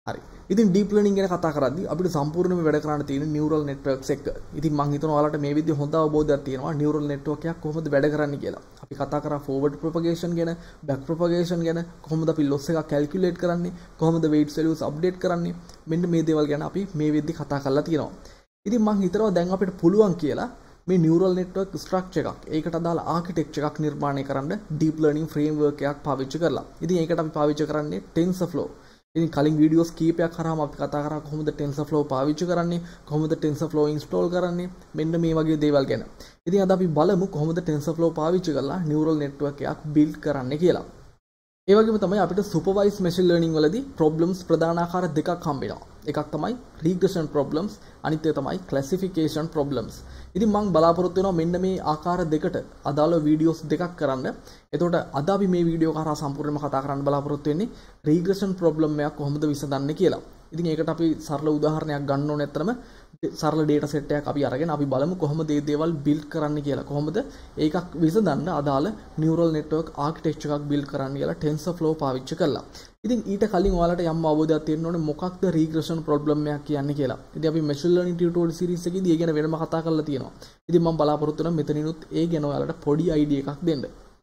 හරි. ඉතින් deep learning ගැන කතා කරද්දී අපිට සම්පූර්ණයෙන්ම වැඩ කරන්න තියෙන නියුරල් නෙට්වර්ක්ස් එක්ක. ඉතින් මම හිතනවා ඔයාලට මේ විදිහේ හොඳ අවබෝධයක් තියෙනවා නියුරල් නෙට්වර්ක් එකක් කොහොමද වැඩ කරන්නේ කියලා. අපි කතා කරා ෆෝවර්ඩ් ප්‍රොපගේෂන් ගැන, බෑක් ප්‍රොපගේෂන් ගැන, කොහොමද අපි ලොස් එකක් කැල්කියුලේට් කරන්නේ, කොහොමද වෙයිට්ස් වැලියුස් අප්ඩේට් කරන්නේ. මෙන්න මේ දේවල් ගැන අපි මේ වෙද්දි කතා කරලා තියෙනවා. ඉතින් මම හිතනවා දැන් අපිට පුළුවන් කියලා මේ නියුරල් නෙට්වර්ක් ස්ට්‍රක්චර් එකක්, ඒකට අදාළ ආකිටෙක්චර් එකක් නිර්මාණය කරන්න ඩීප් ලර්නින් ෆ්‍රේම්වර්ක් එකක් පාවිච්චි කරලා. ඉතින් ඒකට අපි පාවිච්චි කරන්නේ TensorFlow. ඉතින් කලින් වීඩියෝස් කීපයක් කරාම අපි කතා කරා කොහොමද TensorFlow පාවිච්චි කරන්නේ, කොහොමද TensorFlow ඉන්ස්ටෝල් කරන්නේ, මෙන්න මේ වගේ දේවල් ගැන. ඉතින් අද අපි බලමු කොහොමද TensorFlow පාවිච්චි කරලා නියුරල් නෙට්වර්ක් එකක් බිල්ඩ් කරන්නේ කියලා. ඒ වගේම තමයි අපිට සුපර්වයිස්ඩ් මැෂින් ලර්නින් වලදී ප්‍රොබ්ලම්ස් ප්‍රධාන ආකාර දෙකක් හම්බ වෙනවා. එකක් තමයි රීග්‍රෙෂන් ප්‍රොබ්ලම්ස්, අනිත් එක තමයි ක්ලාසිෆිකේෂන් ප්‍රොබ්ලම්ස්. ඉතින් මම බලාපොරොත්තු වෙනවා මෙන්න මේ ආකාර දෙකට අදාළ වීඩියෝස් දෙකක් කරන්න. එතකොට අද අපි මේ වීඩියෝ කරා සම්පූර්ණයෙන්ම කතා කරන්න බලාපොරොත්තු වෙන්නේ රීග්‍රෙෂන් ප්‍රොබ්ලම් එකක් කොහොමද විසඳන්නේ කියලා. ඉතින් ඒකට අපි සරල උදාහරණයක් ගන්න ඕනේ. ඇත්තටම සරල data set එකක් අපි අරගෙන අපි බලමු කොහොමද මේ දේවල් build කරන්න කියලා. කොහොමද ඒකක් විසඳන්න අදාළ neural network architecture එකක් build කරන්න කියලා TensorFlow පාවිච්චි කළා. ඉතින් ඊට කලින් ඔයාලට යම් අවබෝධයක් තියෙන්න ඕනේ මොකක්ද regression problem එකක් කියන්නේ කියලා. ඉතින් අපි machine learning tutorial series එකේදී ඒ ගැන වෙනම කතා කරලා තියෙනවා. ඉතින් මම බලාපොරොත්තු වෙනවා මෙතනිනුත් ඒ ගැන ඔයාලට පොඩි idea එකක් දෙන්න.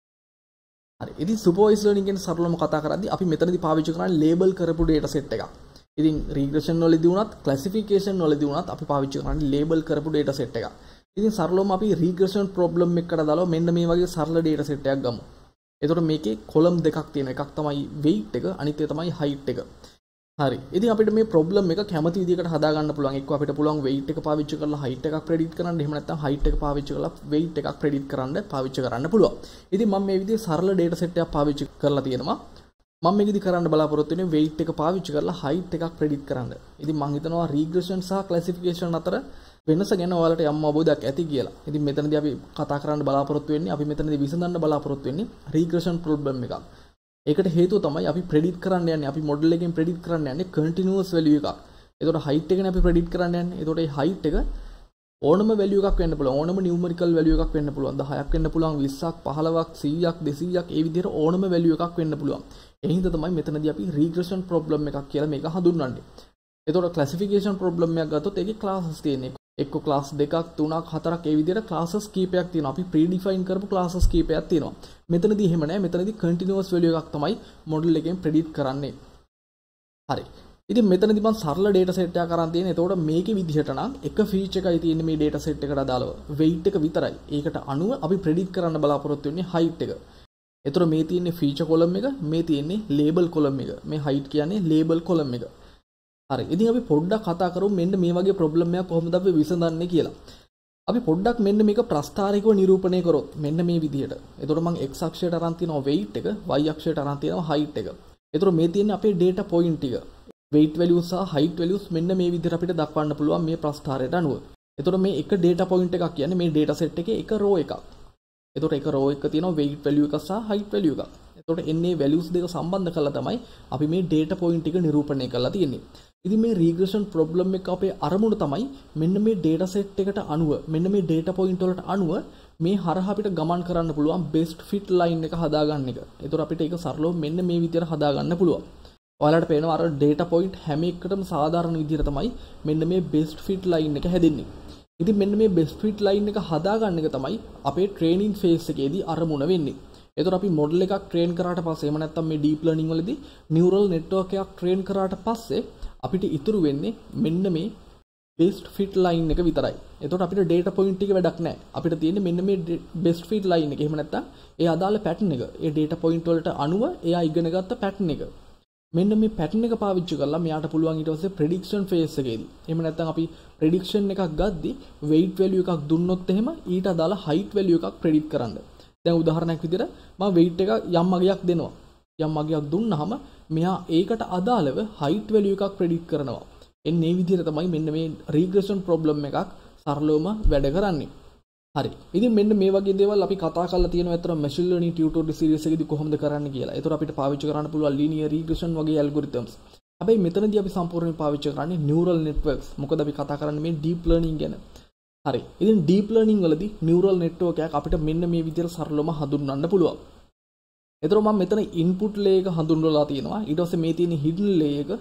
හරි. ඉතින් supervised learning ගැන සරලවම කතා කරද්දී අපි මෙතනදී පාවිච්චි කරන්නේ label කරපු data set එකක්. ඉතින් රීග්‍රෙෂන් වලදී වුණත් ක්ලාසිෆිකේෂන් වලදී වුණත් අපි පාවිච්චි කරන්නේ ලේබල් කරපු data set එකක්. ඉතින් සරලවම අපි රීග්‍රෙෂන් ප්‍රොබ්ලම් එකකට දාලා මෙන්න මේ වගේ සරල data set එකක් ගමු. එතකොට මේකේ කොලම් දෙකක් තියෙනවා. එකක් තමයි weight එක, අනිත් එක තමයි height එක. හරි. ඉතින් අපිට මේ ප්‍රොබ්ලම් එක කැමති විදිහකට හදා ගන්න පුළුවන්. එක්ක අපිට පුළුවන් weight එක පාවිච්චි කරලා height එකක් predict කරන්න. එහෙම නැත්නම් height එක පාවිච්චි කරලා weight එකක් predict කරන්න පාවිච්චි කරන්න පුළුවන්. ඉතින් මම මේ විදිහේ සරල data set එකක් පාවිච්චි කරලා තියෙනවා. මම මේකෙදි කරන්න බලාපොරොත්තු වෙන්නේ weight එක පාවිච්චි කරලා height එකක් predict කරන්න. ඉතින් මම හිතනවා regression සහ classification අතර වෙනස ගැන ඔයාලට යම් අවබෝධයක් ඇති කියලා. ඉතින් මෙතනදී අපි කතා කරන්න බලාපොරොත්තු වෙන්නේ අපි මෙතනදී විසඳන්න බලාපොරොත්තු වෙන්නේ regression problem එකක්. ඒකට හේතුව තමයි අපි predict කරන්න යන්නේ අපි model එකෙන් predict කරන්න යන්නේ continuous value එකක්. ඒතකොට height එකනේ අපි predict කරන්න යන්නේ. ඒතකොට මේ height එක ඕනම value එකක් වෙන්න පුළුවන්. ඕනම numerical value එකක් වෙන්න පුළුවන්. 10ක් වෙන්න පුළුවන්, 20ක්, 15ක්, 100ක්, 200ක් ඒ විදිහට ඕනම value එකක් වෙන්න පුළුවන්. ඒ හින්දා තමයි මෙතනදී අපි regression problem එකක් කියලා මේක හඳුන්වන්නේ. එතකොට classification problem එකක් ගත්තොත් ඒකේ classes තියෙන්නේ. එක්ක class දෙකක්, තුනක්, හතරක් ඒ විදිහට classes කීපයක් තියෙනවා. අපි predefine කරපු classes කීපයක් තියෙනවා. මෙතනදී එහෙම නැහැ. මෙතනදී continuous value එකක් තමයි model එකෙන් predict කරන්නේ. හරි. ඉතින් මෙතනදී මම සරල data set එකක් අරන් තියෙනවා. එතකොට මේකේ විදිහට නම් එක feature එකයි තියෙන්නේ මේ data set එකට අදාළව. weight එක විතරයි. ඒකට අනුව අපි predict කරන්න බලාපොරොත්තු වෙන්නේ height එක. එතකොට මේ තියෙන්නේ feature column එක, මේ තියෙන්නේ label column එක. මේ height කියන්නේ label column එක. හරි. ඉතින් අපි පොඩ්ඩක් කතා කරමු මෙන්න මේ වගේ problem එකක් කොහොමද අපි විසඳන්නේ කියලා. අපි පොඩ්ඩක් මෙන්න මේක ප්‍රස්ථාරිකව නිරූපණය කරොත් මෙන්න මේ විදිහට. එතකොට මම x අක්ෂයට අරන් තියෙනවා weight එක, y අක්ෂයට අරන් තියෙනවා height එක. එතකොට මේ තියෙන්නේ අපේ data point ටික. weight values සහ height values මෙන්න මේ විදිහට අපිට දක්වන්න පුළුවන් මේ ප්‍රස්ථාරයට අනුව. එතකොට මේ එක data point එකක් කියන්නේ මේ data set එකේ එක row එකක්. එතකොට එක row එක තියෙනවා weight value එකක් සහ height value එකක්. එතකොට එන්නේ values දෙක සම්බන්ධ කරලා තමයි අපි මේ data point එක නිරූපණය කරලා තියෙන්නේ. ඉතින් මේ regression problem එක අපේ අරමුණ තමයි මෙන්න මේ data set එකට අනුව මෙන්න මේ data point වලට අනුව මේ හරහා අපිට ගමන් කරන්න පුළුවන් best fit line එක හදාගන්න එක. එතකොට අපිට ඒක සරලව මෙන්න මේ විදිහට හදාගන්න පුළුවන්. ඔයාලට පේනවා අර data point හැම එකකටම සාධාරණ විදිහට තමයි මෙන්න මේ best fit line එක හැදෙන්නේ. ඉතින් මෙන්න මේ best fit line එක හදාගන්න එක තමයි අපේ training phase එකේදී අරමුණ වෙන්නේ. එතකොට අපි model එකක් train කරාට පස්සේ එහෙම නැත්නම් මේ deep learning වලදී neural network එකක් train කරාට පස්සේ අපිට ඉතුරු වෙන්නේ මෙන්න මේ best fit line එක විතරයි. එතකොට අපිට data point ටික වැඩක් නැහැ. අපිට තියෙන්නේ මෙන්න මේ best fit line එක. එහෙම නැත්නම් ඒ අදාළ pattern එක. ඒ data point වලට අනුව එයා ඉගෙන ගත්ත pattern එක. මෙන්න මේ pattern එක පාවිච්චි කරලා මෙයාට පුළුවන් ඊට පස්සේ prediction phase එකේදී. එහෙම නැත්නම් අපි prediction එකක් ගද්දී weight value එකක් දුන්නොත් එහෙම ඊට අදාළ height value එකක් predict කරන්න. දැන් උදාහරණයක් විදිහට මම weight එක යම් අගයක් දෙනවා. යම් අගයක් දුන්නාම මෙයා ඒකට අදාළව height value එකක් predict කරනවා. එන්නේ මේ විදිහට තමයි මෙන්න මේ regression problem එකක් සරලවම වැඩ කරන්නේ. හරි. ඉතින් මෙන්න මේ වගේ දේවල් අපි කතා කරලා තියෙනවා අතර machine learning tutorial series එකේදී කොහොමද කරන්න කියලා. ඒතර අපිට පාවිච්චි කරන්න පුළුවන් linear regression වගේ algorithms. හැබැයි මෙතනදී අපි සම්පූර්ණයෙන් පාවිච්චි කරන්නේ neural networks. මොකද අපි කතා කරන්නේ මේ deep learning ගැන. හරි. ඉතින් deep learning වලදී neural network එකක් අපිට මෙන්න මේ විදිහට සරලවම හඳුන්වන්න පුළුවන්. එතකොට මම මෙතන input layer එක හඳුන්වලා තියෙනවා. ඊට පස්සේ මේ තියෙන hidden layer එක,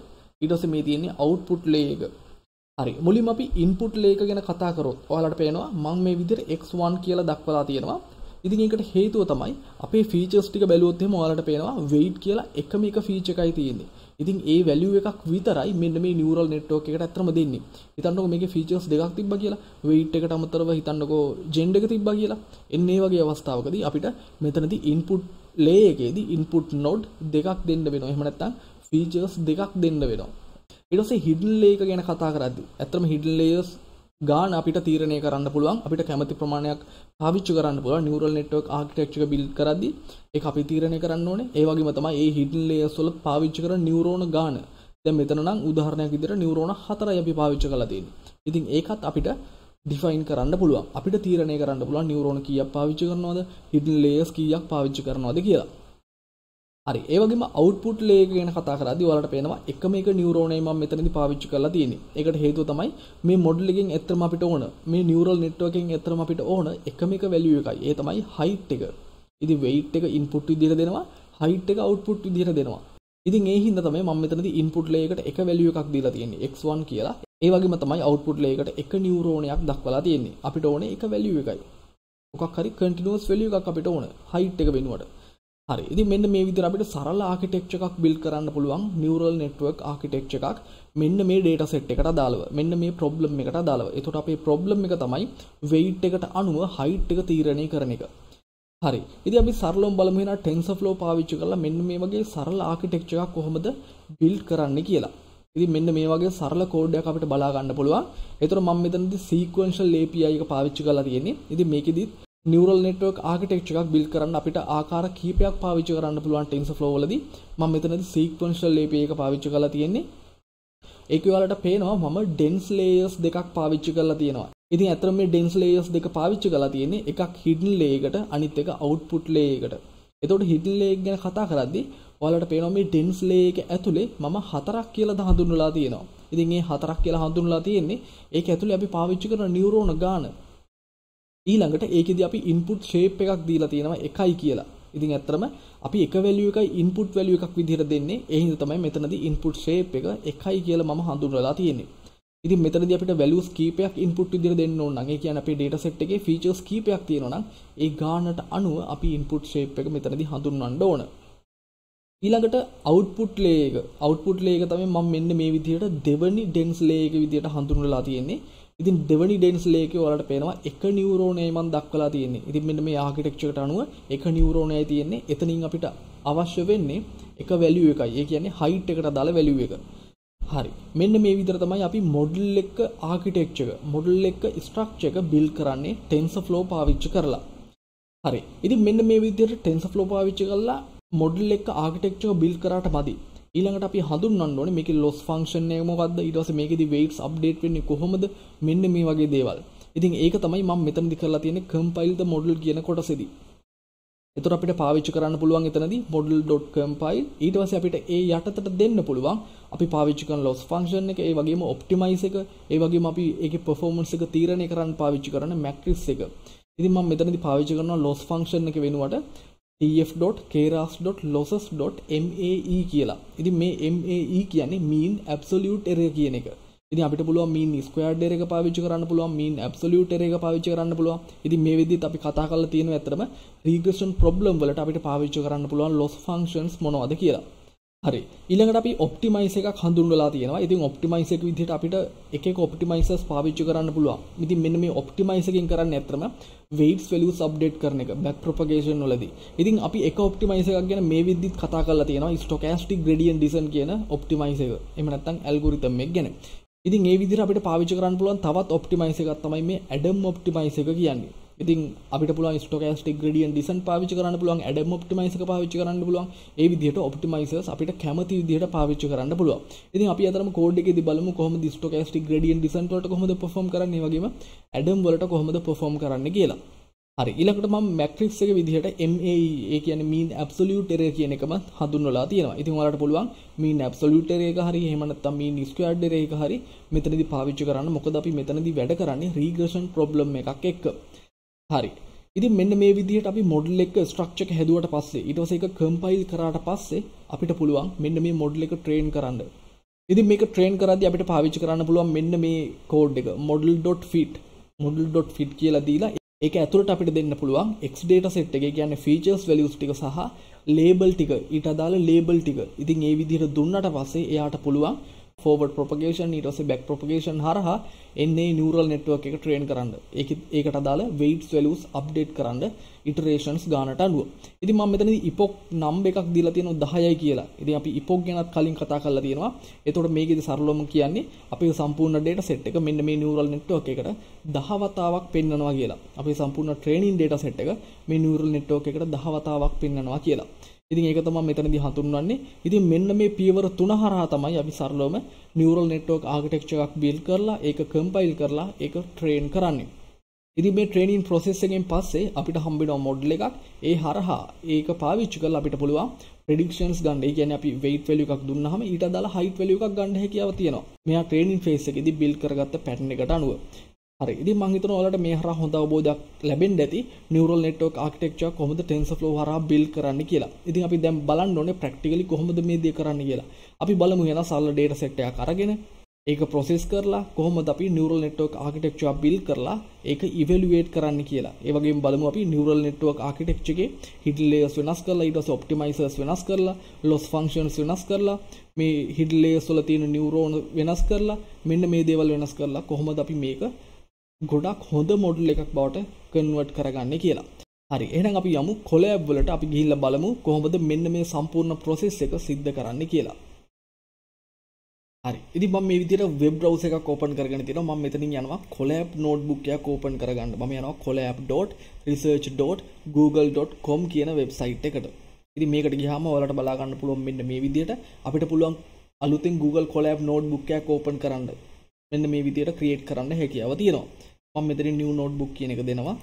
ඊට පස්සේ මේ තියෙන්නේ output layer එක. හරි. මුලින්ම අපි input layer එක ගැන කතා කරොත් ඔයාලට පේනවා මම මේ විදිහට x1 කියලා දක්වලා තියෙනවා. ඉතින් ඒකට හේතුව තමයි අපේ features ටික බැලුවොත් එහෙම ඔයාලට පේනවා weight කියලා එකම එක feature එකයි තියෙන්නේ. ඉතින් ඒ value එකක් විතරයි මෙන්න මේ neural network එකට අත්‍තරම දෙන්නේ. හිතන්නකෝ මේකේ features දෙකක් තිබ්බා කියලා. weight එකට අමතරව හිතන්නකෝ gender එක තිබ්බා කියලා. එන්නේ මේ වගේ අවස්ථාවකදී අපිට මෙතනදී input layer එකේදී input node දෙකක් දෙන්න වෙනවා. එහෙම නැත්නම් features දෙකක් දෙන්න වෙනවා. ඊට පස්සේ hidden layer එක ගැන කතා කරද්දී ඇත්තටම hidden layers ගාන අපිට තීරණය කරන්න පුළුවන්. අපිට කැමති ප්‍රමාණයක් පාවිච්චි කරන්න පුළුවන් neural network architecture එක build කරද්දී ඒක අපි තීරණය කරන්න ඕනේ. ඒ වගේම තමයි මේ hidden layers වල පාවිච්චි කරන neuron ගාන. දැන් මෙතන නම් උදාහරණයක් විදිහට neuron 4යි අපි පාවිච්චි කරලා තියෙන්නේ. ඉතින් ඒකත් අපිට define කරන්න පුළුවන්. අපිට තීරණය කරන්න පුළුවන් neuron කීයක් පාවිච්චි කරනවද, hidden layers කීයක් පාවිච්චි කරනවද කියලා. හරි. ඒ වගේම output layer එක ගැන කතා කරද්දී ඔයාලට පේනවා එකම එක neuron එක මම මෙතනදී පාවිච්චි කරලා තියෙන්නේ. ඒකට හේතුව තමයි මේ model එකෙන් ඇත්තටම අපිට ඕන මේ neural network එකෙන් ඇත්තටම අපිට ඕන එකම එක value එකයි. ඒ තමයි height එක. ඉතින් weight එක input විදිහට දෙනවා, height එක output විදිහට දෙනවා. ඉතින් ඒ හින්දා තමයි මම මෙතනදී input layer එකට එක value එකක් දීලා තියෙන්නේ x1 කියලා. ඒ වගේම තමයි output layer එකට එක neuron එකක් දක්වලා තියෙන්නේ. අපිට ඕනේ එක value එකයි. මොකක් හරි continuous value එකක් අපිට ඕන height එක වෙනුවට. හරි. ඉතින් මෙන්න මේ විදිහට අපිට සරල ආකිටෙක්චර් එකක් build කරන්න පුළුවන් neural network architecture එකක් මෙන්න මේ data set එකට අදාළව. මෙන්න මේ problem එකට අදාළව. එතකොට අපේ problem එක තමයි weight එකට අනුව height එක තීරණය කරන එක. හරි. ඉතින් අපි සරලවම බලමු එහෙනම් TensorFlow පාවිච්චි කරලා මෙන්න මේ වගේ සරල ආකිටෙක්චර් එකක් කොහොමද build කරන්නේ කියලා. ඉතින් මෙන්න මේ වගේ සරල කෝඩ් එකක් අපිට බලා ගන්න පුළුවන්. එතකොට මම මෙතනදී sequential API එක පාවිච්චි කරලා තියෙන්නේ. ඉතින් මේකෙදි neural network architecture එකක් build කරන්න අපිට ආකාර කීපයක් පාවිච්චි කරන්න පුළුවන් TensorFlow වලදී. මම මෙතනදී sequential API එක පාවිච්චි කරලා තියෙන්නේ. ඒක ඔයාලට පේනවා මම dense layers දෙකක් පාවිච්චි කරලා තියෙනවා. ඉතින් අතන මේ dense layers දෙක පාවිච්චි කරලා තියෙන්නේ එකක් hidden layer එකට අනිත් එක output layer එකට. එතකොට hidden layer ගැන කතා කරද්දී ඔයාලට පේනවා මේ dense layer එක ඇතුලේ මම හතරක් කියලා හඳුන්වලා තියෙනවා. ඉතින් මේ හතරක් කියලා හඳුන්වලා තියෙන්නේ ඒක ඇතුලේ අපි පාවිච්චි කරන neuron ගාන. ඊළඟට ඒකෙදි අපි input shape එකක් දීලා තියෙනවා 1යි කියලා. ඉතින් ඇත්තටම අපි එක value එකයි input value එකක් විදිහට දෙන්නේ. ඒ හින්දා තමයි මෙතනදී input shape එක 1යි කියලා මම හඳුන්වලා තියෙන්නේ. ඉතින් මෙතනදී අපිට values කීපයක් input විදිහට දෙන්න ඕන නම් ඒ කියන්නේ අපේ data set එකේ features කීපයක් තියෙනවා නම් ඒ ගානට අනුව අපි input shape එක මෙතනදී හඳුන්වන්න ඕන. ඊළඟට output layer එක. output layer එක තමයි මම මෙන්න මේ විදිහට දෙවනි dense layer එක විදිහට හඳුන්වලා තියෙන්නේ. ඉතින් දෙවනි dense layer එකේ ඔයාලට පේනවා එක neuron එකයි මම දක්වලා තියෙන්නේ. ඉතින් මෙන්න මේ architecture එකට අනුව එක neuron එකයි තියෙන්නේ. එතනින් අපිට අවශ්‍ය වෙන්නේ එක value එකයි. ඒ කියන්නේ height එකට අදාළ value එක. හරි. මෙන්න මේ විදිහට තමයි අපි model එක architecture එක, model එක structure එක build කරන්නේ TensorFlow පාවිච්චි කරලා. හරි. ඉතින් මෙන්න මේ විදිහට TensorFlow පාවිච්චි කරලා model එක architecture එක build කරාට මදි. ඊළඟට අපි හඳුන්වන්න ඕනේ මේකේ loss function එක මොකද්ද, ඊට පස්සේ මේකෙදි weights update වෙන්නේ කොහොමද, මෙන්න මේ වගේ දේවල්. ඉතින් ඒක තමයි මම මෙතනදි කරලා තියෙන්නේ compile the model කියන කොටසෙදි. එතකොට අපිට පාවිච්චි කරන්න පුළුවන් එතනදී model.compile. ඊට පස්සේ අපිට ඒ යටතට දෙන්න පුළුවන් අපි පාවිච්චි කරන loss function එක, ඒ වගේම optimize එක, ඒ වගේම අපි ඒකේ performance එක තීරණය කරන්න පාවිච්චි කරන matrix එක. ඉතින් මම මෙතනදී පාවිච්චි කරනවා loss function එක වෙනුවට tf.keras.losses.mae කියලා. ඉතින් මේ MAE කියන්නේ mean absolute error කියන එක. ඉතින් අපිට පුළුවන් mean squared error එක පාවිච්චි කරන්න පුළුවන්, mean absolute error එක පාවිච්චි කරන්න පුළුවන්. ඉතින් මේ විදිහට අපි කතා කරලා තියෙනවා ඇත්තටම regression problem වලට අපිට පාවිච්චි කරන්න පුළුවන් loss functions මොනවද කියලා. හරි. ඊළඟට අපි optimize එකක් හඳුන්වලා තියෙනවා. ඉතින් optimize එක විදිහට අපිට එක එක optimizers පාවිච්චි කරන්න පුළුවන්. ඉතින් මෙන්න මේ optimize එකෙන් කරන්නේ ඇත්තටම weights values update කරන එක back propagation වලදී. ඉතින් අපි එක optimize එකක් ගැන මේ විදිහට කතා කරලා තියෙනවා stochastic gradient descent කියන optimize එක. එහෙම නැත්නම් algorithm එක ගැන. ඉතින් මේ විදිහට අපිට පාවිච්චි කරන්න පුළුවන් තවත් optimize එකක් තමයි මේ Adam optimize එක කියන්නේ. ඉතින් අපිට පුළුවන් stochastic gradient descent පාවිච්චි කරන්න පුළුවන්, Adam optimize එක පාවිච්චි කරන්න පුළුවන්. ඒ විදිහට optimizers අපිට කැමති විදිහට පාවිච්චි කරන්න පුළුවන්. ඉතින් අපි අතරම කෝඩ් එකේදී බලමු කොහොමද stochastic gradient descent වලට කොහොමද perform කරන්නේ, ඒ වගේම Adam වලට කොහොමද perform කරන්නේ කියලා. හරි. ඊළඟට මම matrix එක විදිහට MAE, ඒ කියන්නේ mean absolute error කියන එකම හඳුන්වලා තියෙනවා. ඉතින් ඔයාලට පුළුවන් mean absolute error එක හරි එහෙම නැත්නම් mean squared error එක හරි මෙතනදී පාවිච්චි කරන්න. මොකද අපි මෙතනදී වැඩ කරන්නේ regression problem එකක් එක්ක. හරි. ඉතින් මෙන්න මේ විදිහට අපි model එක structure එක හැදුවට පස්සේ ඊට පස්සේ ඒක compile කරාට පස්සේ අපිට පුළුවන් මෙන්න මේ model එක train කරන්න. ඉතින් මේක ට්‍රේන් කරද්දී අපිට පාවිච්චි කරන්න පුළුවන් මෙන්න මේ කෝඩ් එක model.fit කියලා දීලා ඒක ඇතුළට අපිට දෙන්න පුළුවන් X data set එකේ කියන්නේ features values ටික සහ label ටික ඊට අදාළ label ටික. ඉතින් ඒ විදිහට දුන්නාට පස්සේ එයාට පුළුවන් forward propagation ඊට පස්සේ back propagation හරහා එන්නේ neural network එක train කරන්න. ඒකට අදාළ weights values update කරන්න iterations ගානට අනුව. ඉතින් මම මෙතනදී epoch number එකක් දීලා තියෙනවා 10යි කියලා. ඉතින් අපි epoch ගැනත් කලින් කතා කරලා තියෙනවා. එතකොට මේකේදී සරලවම කියන්නේ අපේ සම්පූර්ණ data set එක මෙන්න මේ neural network එකට 10 වතාවක් පෙන්වනවා කියලා. අපේ සම්පූර්ණ training data set එක මේ neural network එකට 10 වතාවක් පෙන්වනවා කියලා. ඉතින් ඒක තමයි මෙතනදී හඳුන්වන්නේ. ඉතින් මෙන්න මේ පියවර 3 හරහා තමයි අපි සරලවම neural network architecture එකක් build කරලා ඒක compile කරලා ඒක train කරන්නේ. ඉතින් මේ training process එකෙන් පස්සේ අපිට හම්බ වෙනවා model එකක්. ඒ හරහා ඒක පාවිච්චි කරලා අපිට පුළුවන් predictions ගන්න. ඒ කියන්නේ අපි weight value එකක් දුන්නාම ඊට අදාළ height value එකක් ගන්න හැකියාව තියෙනවා. මෙයා training phase එකේදී build කරගත්ත pattern එකට අනුව. හරි. ඉතින් මම හිතනවා ඔයාලට මේ හරහා හොඳ අවබෝධයක් ලැබෙන්න ඇති neural network architecture කොහොමද TensorFlow හරහා build කරන්න කියලා. ඉතින් අපි දැන් බලන්න ඕනේ practically කොහොමද මේ දේ කරන්න කියලා. අපි බලමු එහෙනම් සරල data set එකක් අරගෙන ඒක process කරලා කොහොමද අපි neural network architecture build කරලා ඒක evaluate කරන්න කියලා. ඒ වගේම බලමු අපි neural network architecture එකේ hidden layers වෙනස් කරලා ඊට පස්සේ optimizers වෙනස් කරලා loss functions වෙනස් කරලා මේ hidden layers වල තියෙන neuron වෙනස් කරලා මෙන්න මේ දේවල් වෙනස් කරලා කොහොමද අපි මේක ගොඩක් හොඳ මොඩල් එකක් බවට කන්වර්ට් කරගන්නේ කියලා. හරි. එහෙනම් අපි යමු කොලැබ් වලට. අපි ගිහිල්ලා බලමු කොහොමද මෙන්න මේ සම්පූර්ණ process එක සිද්ධ කරන්නේ කියලා. හරි. ඉතින් මම මේ විදිහට web browser එකක් open කරගෙන තියෙනවා. මම මෙතනින් යනවා කොලැබ් notebook එකක් open කරගන්න. මම යනවා collab.research.google.com කියන website එකට. ඉතින් මේකට ගියාම ඔයාලට බලා ගන්න පුළුවන් මෙන්න මේ විදිහට අපිට පුළුවන් අලුතෙන් Google Colab notebook එකක් open කරන්න. මෙන්න මේ විදිහට create කරන්න හැකියාව තියෙනවා. මම මෙතනින් new notebook කියන එක දෙනවා.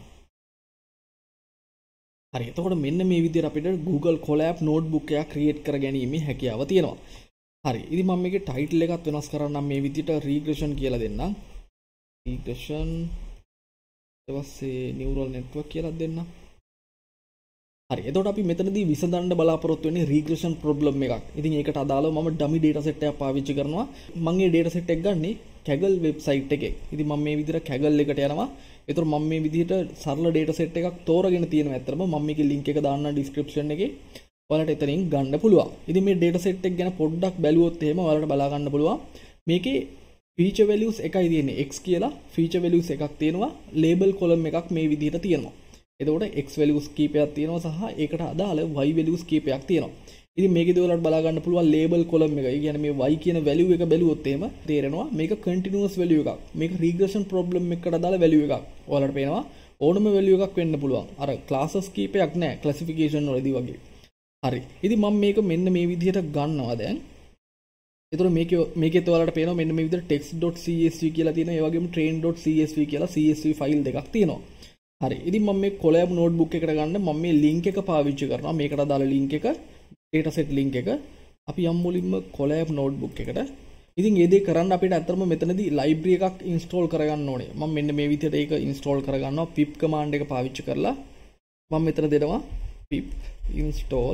හරි. එතකොට මෙන්න මේ විදිහට අපිට Google Colab notebook එකක් create කර ගැනීමේ හැකියාව තියෙනවා. හරි. ඉතින් මම මේකේ title එකත් වෙනස් කරන්නම් මේ විදිහට regression කියලා දෙන්නම්. regression ඊට පස්සේ neural network කියලා දෙන්නම්. හරි. එතකොට අපි මෙතනදී විසඳන්න බලාපොරොත්තු වෙන්නේ regression problem එකක්. ඉතින් ඒකට අදාළව මම dummy data set එකක් පාවිච්චි කරනවා. මම මේ data set එක ගන්නේ Kaggle website එකේ. ඉතින් මම මේ විදිහට Kaggle එකට යනවා. එතකොට මම මේ විදිහට සරල data set එකක් තෝරගෙන තියෙනවා. ඇත්තටම මම මේකේ link එක දාන්නම් description එකේ. ඔයාලට එතනින් ගන්න පුළුවන්. ඉතින් මේ data set එක ගැන පොඩ්ඩක් බැලුවොත් එහෙම ඔයාලට බලා ගන්න පුළුවන්. මේකේ feature values එකයි තියෙන්නේ. X කියලා feature values එකක් තියෙනවා. label column එකක් මේ විදිහට තියෙනවා. එතකොට x values කීපයක් තියෙනවා සහ ඒකට අදාළ y values කීපයක් තියෙනවා. ඉතින් මේකේදී ඔයාලට බලා ගන්න පුළුවන් label column එක. ඒ කියන්නේ මේ y කියන value එක බැලුවොත් එහෙම තේරෙනවා මේක continuous value එකක්. මේක regression problem එකකට අදාළ value එකක්. ඔයාලට පේනවා ඕනම value එකක් වෙන්න පුළුවන්. අර classes කීපයක් නැහැ classification වලදී වගේ. හරි. ඉතින් මම මේක මෙන්න මේ විදිහට ගන්නවා දැන්. එතකොට මේකේ ඔයාලට පේනවා මෙන්න මේ විදිහට text.csv කියලා තියෙනවා. ඒ වගේම train.csv කියලා csv file දෙකක් තියෙනවා. හරි. ඉතින් මම මේ Colab notebook එකට ගන්න මම මේ link එක පාවිච්චි කරනවා. මේකට අදාළ link එක dataset link එක. අපි යමු මුලින්ම Colab notebook එකට. ඉතින් මේ දේ කරන්න අපිට ඇත්තටම මෙතනදී library එකක් install කරගන්න ඕනේ. මම මෙන්න මේ විදිහට ඒක install කරගන්නවා pip command එක පාවිච්චි කරලා. මම මෙතන දෙනවා pip install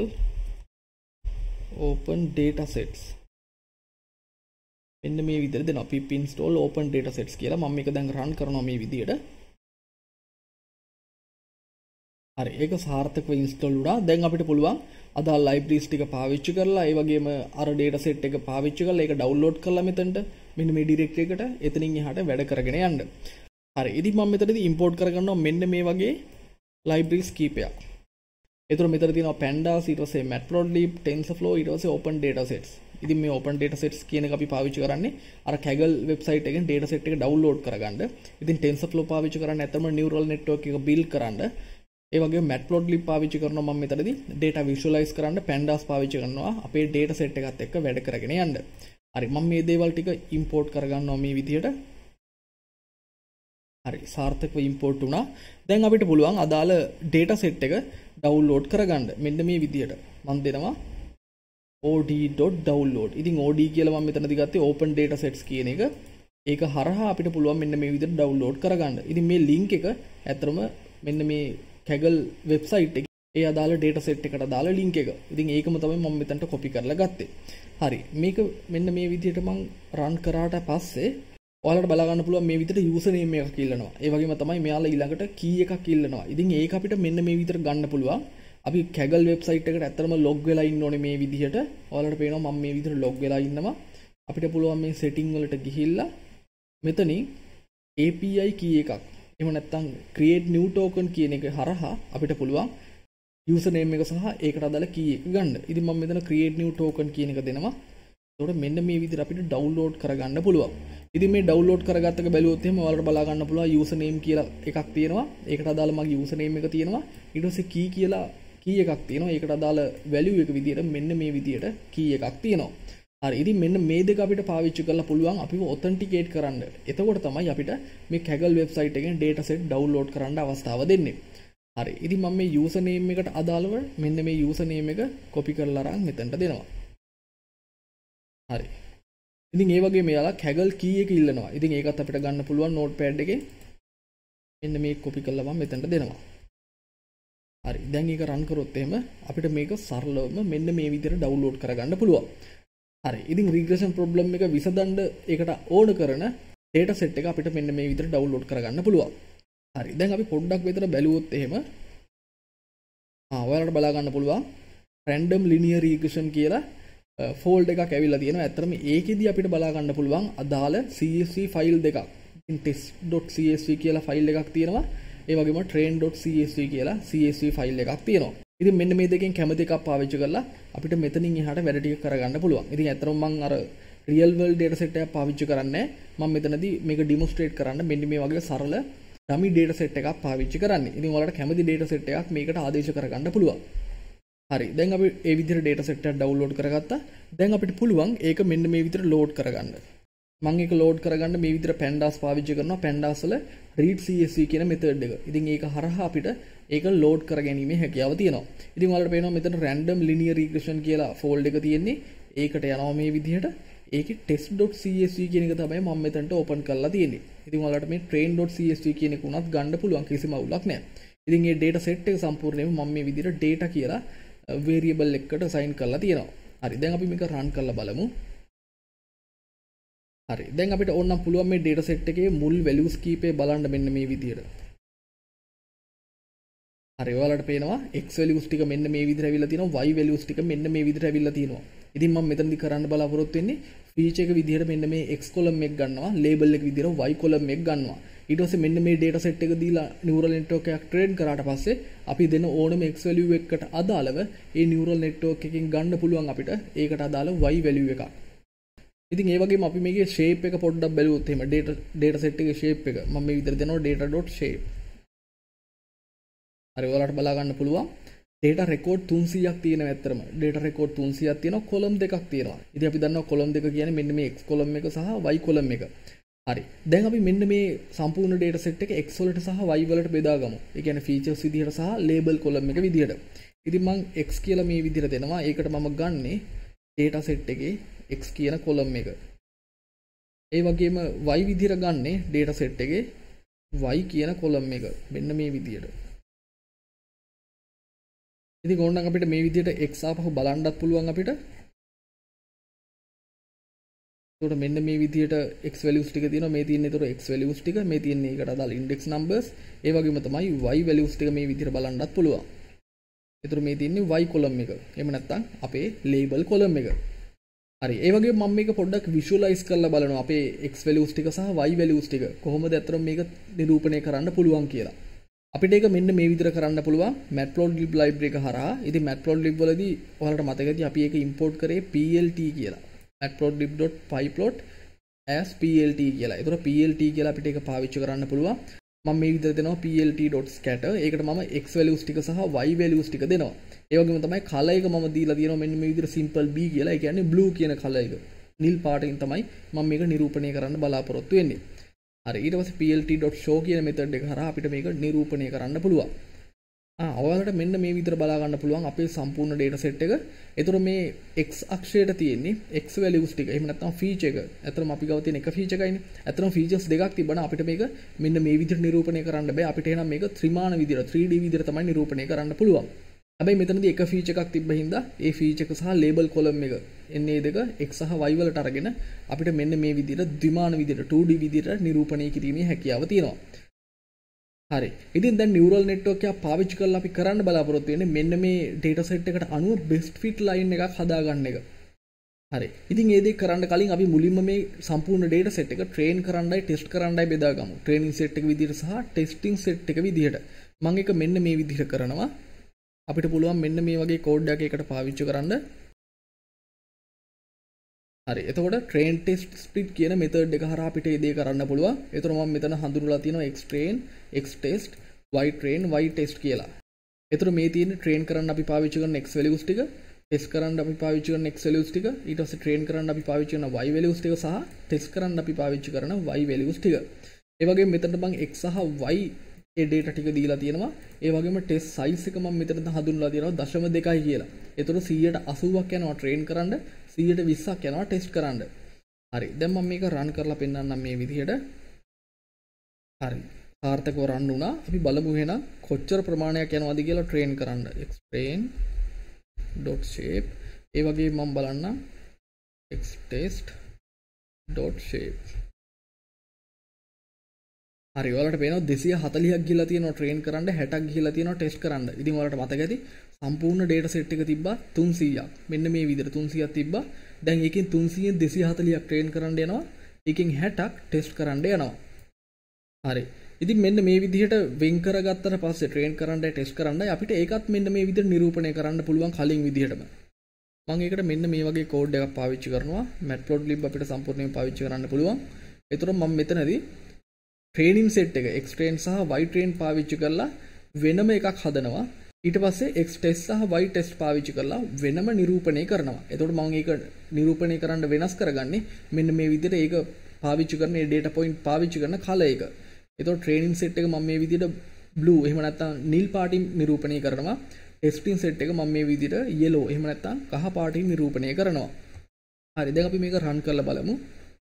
open datasets. මෙන්න මේ විදිහට දෙනවා pip install open datasets කියලා. මම මේක දැන් run කරනවා මේ විදිහට. හරි. ඒක සාර්ථකව install වුණා. දැන් අපිට පුළුවන් අදාළ libraries ටික පාවිච්චි කරලා ඒ වගේම අර data set එක පාවිච්චි කරලා ඒක download කරලා මෙතනට මෙන්න මේ directory එකට එතනින් එහාට වැඩ කරගෙන යන්න. හරි. ඉතින් මම මෙතනදී import කරගන්නවා මෙන්න මේ වගේ libraries කීපයක්. ඒතර මෙතන තියෙනවා pandas ඊට පස්සේ matplotlib tensorflow ඊට පස්සේ open datasets. ඉතින් මේ open datasets කියන එක අපි පාවිච්චි කරන්නේ අර Kaggle website එකෙන් dataset එක download කරගන්න. ඉතින් tensorflow පාවිච්චි කරන්නේ නැත්නම් neural network එක build කරන්න. ඒ වගේම matplotlib පාවිච්චි කරනවා මම මෙතනදී data visualize කරන්න pandas පාවිච්චි කරනවා අපේ data set එකත් එක්ක වැඩ කරගෙන යන්න. හරි. මම මේ දේවල් ටික import කරගන්නවා මේ විදිහට. හරි. සාර්ථකව import වුණා. දැන් අපිට පුළුවන් අදාළ data set එක download කරගන්න. මෙන්න මේ විදිහට. මම දෙනවා od.download. ඉතින් od කියලා මම මෙතනදී ගත්තේ open datasets කියන එක. ඒක හරහා අපිට පුළුවන් මෙන්න මේ විදිහට download කරගන්න. ඉතින් මේ link එක ඇත්තටම මෙන්න මේ Kaggle website එකේ ඒ අදාළ data set එකට අදාළ link එක. ඉතින් ඒකම තමයි මම මෙතනට copy කරලා ගත්තේ. හරි. මේක මෙන්න මේ විදිහට මම run කරාට පස්සේ ඔයාලට බලා ගන්න පුළුවන් මේ විදිහට user name එකක් ඉල්ලනවා. ඒ වගේම තමයි මෙයාලා ඊළඟට key එකක් ඉල්ලනවා. ඉතින් ඒක අපිට මෙන්න මේ විදිහට ගන්න පුළුවන්. අපි Kaggle website එකට ඇත්තටම log වෙලා ඉන්න ඕනේ මේ විදිහට. ඔයාලට පේනවා මම මේ විදිහට log වෙලා ඉන්නවා. අපිට පුළුවන් මේ setting වලට ගිහිල්ලා මෙතනින් API key එකක් එහෙම නැත්නම් create new token කියන එක හරහා අපිට පුළුවන් user name එක සහ ඒකට අදාළ key එක ගන්න. ඉතින් මම මෙතන create new token කියන එක දෙනවා. එතකොට මෙන්න මේ විදිහට අපිට download කරගන්න පුළුවන්. ඉතින් මේ download කරගත්ත එක බැලුවොත් එහෙම ඔයාලට බලා ගන්න පුළුවන් user name කියලා එකක් තියෙනවා. ඒකට අදාළ මගේ user name එක තියෙනවා. ඊට පස්සේ key කියලා key එකක් තියෙනවා. ඒකට අදාළ value එක විදිහට මෙන්න මේ විදිහට key එකක් තියෙනවා. හරි. ඉතින් මෙන්න මේ දෙක අපිට පාවිච්චි කරලා පුළුවන් අපිව authenticate කරන්න. එතකොට තමයි අපිට මේ Kaggle website එකෙන් data set download කරන්න අවස්ථාව දෙන්නේ. හරි. ඉතින් මම මේ user name එකට අදාළව මෙන්න මේ user name එක copy කරලා අරන් මෙතනට දෙනවා. හරි. ඉතින් ඒ වගේ මෙයාලා Kaggle key එක ඉල්ලනවා. ඉතින් ඒකත් අපිට ගන්න පුළුවන් notepad එකේ මෙන්න මේක copy කරලා මම මෙතනට දෙනවා. හරි. දැන් ඒක run කරොත් එහෙම අපිට මේක සරලවම මෙන්න මේ විදිහට download කරගන්න පුළුවන්. හරි. ඉතින් regression problem එක විසඳන්න ඒකට ඕන කරන data set එක අපිට මෙන්න මේ විදිහට download කරගන්න පුළුවන්. හරි. දැන් අපි පොඩ්ඩක් විතර බැලුවොත් එහෙම ඔයාලට බලා ගන්න පුළුවන් random linear regression කියලා ෆෝල්ඩ් එකක් ඇවිල්ලා තියෙනවා. ඇත්තටම ඒකෙදි අපිට බලා ගන්න පුළුවන් අදාළ CSV ෆයිල් දෙකක්. ඉතින් test.csv කියලා ෆයිල් එකක් තියෙනවා. ඒ වගේම train.csv කියලා CSV ෆයිල් එකක් තියෙනවා. ඉතින් මෙන්න මේ දෙකෙන් කැමති එකක් පාවිච්චි කරලා අපිට මෙතනින් එහාට වැඩ ටික කරගන්න පුළුවන්. ඉතින් ඇත්තටම මම අර real world data set එකක් පාවිච්චි කරන්නේ මම මෙතනදී මේක demonstrate කරන්න මෙන්න මේ වගේ සරල dummy data set එකක් පාවිච්චි කරන්නේ. ඉතින් ඔයාලට කැමති data set එකක් මේකට ආදේශ කරගන්න පුළුවන්. හරි. දැන් අපි මේ විදිහට data set එකක් download කරගත්තා. දැන් අපිට පුළුවන් ඒක මෙන්න මේ විදිහට load කරගන්න. මම ඒක load කරගන්න මේ විදිහට pandas පාවිච්චි කරනවා. pandas වල read csv කියන method එක. ඉතින් ඒක හරහා අපිට ඒක load කරගැනීමේ හැකියාව තියෙනවා. ඉතින් ඔයාලට පේනවා මෙතන random linear regression කියලා folder එක තියෙන්නේ. ඒකට යනවා මේ විදිහට. ඒකේ test.csv කියන එක තමයි මම මෙතනට open කරලා තියෙන්නේ. ඉතින් ඔයාලට මේ train.csv කියන එක උනත් ගන්න පුළුවන් කිසිම අවුලක් නැහැ. ඉතින් මේ data set එක සම්පූර්ණයෙන්ම මම මේ විදිහට data කියලා variable එකකට assign කරලා තියෙනවා. හරි. දැන් අපි මේක run කරලා බලමු. හරි. දැන් අපිට ඕනනම් පුළුවන් මේ data set එකේ මුල් values කීපේ බලන්න මෙන්න මේ විදිහට. හරි. ඔයාලට පේනවා x values ටික මෙන්න මේ විදිහට ඇවිල්ලා තියෙනවා, y values ටික මෙන්න මේ විදිහට ඇවිල්ලා තියෙනවා. ඉතින් මම මෙතනදී කරන්න බලාපොරොත්තු වෙන්නේ feature එක විදිහට මෙන්න මේ x column එක ගන්නවා, label එක විදිහට y column එක ගන්නවා. ඊට පස්සේ මෙන්න මේ data set එක දීලා neural network එකක් train කරාට පස්සේ අපි දෙන ඕනම x value එකකට අදාළව ඒ neural network එකකින් ගන්න පුළුවන් අපිට ඒකට අදාළ y value එකක්. ඉතින් ඒ වගේම අපි මේකේ shape එක පොඩ්ඩක් බැලුවොත් එහෙම data set එකේ shape එක මම මේ විදිහට දෙනවා data.shape. හරි. ඔයාලට බලා ගන්න පුළුවන් data record 300ක් තියෙනවා ඇත්තටම. data record 300ක් තියෙනවා, column දෙකක් තියෙනවා. ඉතින් අපි දන්නවා column දෙක කියන්නේ මෙන්න මේ x column එක සහ y column එක. හරි. දැන් අපි මෙන්න මේ සම්පූර්ණ data set එක x වලට සහ y වලට බෙදාගමු. ඒ කියන්නේ features විදිහට සහ label column එක විදිහට. ඉතින් මම x කියලා මේ විදිහට දෙනවා. ඒකට මම ගන්නෙ data set එකේ x කියන column එක. ඒ වගේම y විදිහට ගන්නෙ data set එකේ y කියන column එක. මෙන්න මේ විදිහට. ඉතින් ඕනනම් අපිට මේ විදිහට x ආපහු බලන්නත් පුළුවන් අපිට. එතකොට මෙන්න මේ විදිහට x values ටික තියෙනවා. මේ තියෙන්නේ එතකොට x values ටික, මේ තියෙන්නේ ඒකට අදාළ index numbers. ඒ වගේම තමයි y values ටික මේ විදිහට බලන්නත් පුළුවන්. එතකොට මේ තියෙන්නේ y column එක. එහෙම නැත්නම් අපේ label column එක. හරි. ඒ වගේම මම මේක පොඩ්ඩක් visualize කරලා බලනවා අපේ x values ටික සහ y values ටික කොහොමද අතර මේක නිරූපණය කරන්න පුළුවන් කියලා. අපිට ඒක මෙන්න මේ විදිහට කරන්න පුළුවන් matplotlib library එක හරහා. ඉතින් matplotlib වලදී ඔයාලට මතකයි අපි ඒක import කරේ plt කියලා. matplotlib.pyplot as plt කියලා. ඒතර plt කියලා අපිට ඒක පාවිච්චි කරන්න පුළුවන්. මම මේ විදිහට දෙනවා plt.scatter. ඒකට මම x values ටික සහ y values ටික දෙනවා. ඒ වගේම තමයි color එක මම දීලා තියෙනවා මෙන්න මේ විදිහට simple b කියලා. ඒ කියන්නේ blue කියන color එක. නිල් පාටකින් තමයි මම මේක නිරූපණය කරන්න බලාපොරොත්තු වෙන්නේ. හරි. ඊට පස්සේ plt.show කියන method එක හරහා අපිට මේක නිරූපණය කරන්න පුළුවන්. ඔයාලට මෙන්න මේ විදිහට බලා ගන්න පුළුවන් අපේ සම්පූර්ණ data set එක. ඒතර මේ x අක්ෂයට තියෙන්නේ x values ටික. එහෙම නැත්නම් feature එක. අතරම අපි ගාව තියෙන එක feature එකයිනේ. අතරම features දෙකක් තිබ්බනම් අපිට මේක මෙන්න මේ විදිහට නිරූපණය කරන්න බෑ. අපිට එහෙනම් මේක ත්‍රිමාන විදිහට 3D විදිහට තමයි නිරූපණය කරන්න පුළුවන්. හැබැයි මෙතනදී එක ෆීචර් එකක් තිබ්බ හින්දා ඒ ෆීචර් එක සහ ලේබල් කොලම් එක එන්නේ දෙක x සහ y වලට අරගෙන අපිට මෙන්න මේ විදිහට ද්විමාන විදිහට 2D විදිහට නිරූපණය කිරීමේ හැකියාව තියෙනවා. හරි. ඉතින් දැන් නියුරල් නෙට්වර්ක් එක පාවිච්චි කරලා අපි කරන්න බලාපොරොත්තු වෙන්නේ මෙන්න මේ data set එකට අනුව best fit line එකක් හදාගන්න එක. හරි. ඉතින් ඒ දේ කරන්න කලින් අපි මුලින්ම මේ සම්පූර්ණ data set එක train කරන්නයි test කරන්නයි බෙදාගමු. training set එක විදිහට සහ testing set එක විදිහට. මම එක මෙන්න මේ විදිහට කරනවා. අපිට පුළුවන් මෙන්න මේ වගේ කෝඩ් එකක් එකට පාවිච්චි කරන්න. හරි. එතකොට train test split කියන method එක හරහා අපිට මේ දේ කරන්න පුළුවන්. ඒතර මම මෙතන හඳුන්වලා තියෙනවා x train, x test, y train, y test කියලා. ඒතර මේ තියෙන train කරන්න අපි පාවිච්චි කරන x values ටික, test කරන්න අපි පාවිච්චි කරන x values ටික, ඊට පස්සේ train කරන්න අපි පාවිච්චි කරන y values ටික සහ test කරන්න අපි පාවිච්චි කරන y values ටික. ඒ වගේම මෙතනට මම x සහ y ඒ data ටික දීලා තියෙනවා. ඒ වගේම test size එක මම මෙතනද හඳුන්වලා තියෙනවා 0.2 කියලා. ඒතර 180ක් යනවා train කරන්න, 120ක් යනවා test කරන්න. හරි. දැන් මම මේක run කරලා පෙන්නන්නම් මේ විදිහට. හරි. සාර්ථකව run වුණා. අපි බලමු එහෙනම් කොච්චර ප්‍රමාණයක් යනවද කියලා train කරන්න. xtrain.shape. ඒ වගේම මම බලන්නම් xtest.shape. හරි ඔයාලට පේනවා 240ක් ගිහලා තියෙනවා train කරන්න 60ක් ගිහලා තියෙනවා test කරන්න. ඉතින් ඔයාලට මතක ඇති සම්පූර්ණ data set එක තිබ්බා 300ක්. මෙන්න මේ විදිහට 300ක් තිබ්බා. දැන් ඒකෙන් 300ෙන් 240ක් train කරන්න යනවා. ඒකෙන් 60ක් test කරන්න යනවා. හරි. ඉතින් මෙන්න මේ විදිහට වෙන් කරගත්තට පස්සේ train කරන්නයි test කරන්නයි අපිට ඒකත් මෙන්න මේ විදිහට නිරූපණය කරන්න පුළුවන් කලින් විදිහටම. මම ඒකට මෙන්න මේ වගේ කෝඩ් එකක් පාවිච්චි කරනවා. matplotlib අපිට සම්පූර්ණයෙන් පාවිච්චි කරන්න පුළුවන්. ඒතර මම මෙතනදී training set එක xtrain සහ ytrain පාවිච්චි කරලා වෙනම එකක් හදනවා. ඊට පස්සේ xtest සහ ytest පාවිච්චි කරලා වෙනම නිරූපණය කරනවා. එතකොට මම ඒක නිරූපණය කරන්න වෙනස් කරගන්නේ මෙන්න මේ විදිහට ඒක පාවිච්චි කරන මේ data point පාවිච්චි කරන color එක. එතකොට training set එක මම මේ විදිහට blue එහෙම නැත්නම් නිල් පාටින් නිරූපණය කරනවා. testing set එක මම මේ විදිහට yellow එහෙම නැත්නම් කහ පාටින් නිරූපණය කරනවා. හරි දැන් අපි මේක run කරලා බලමු.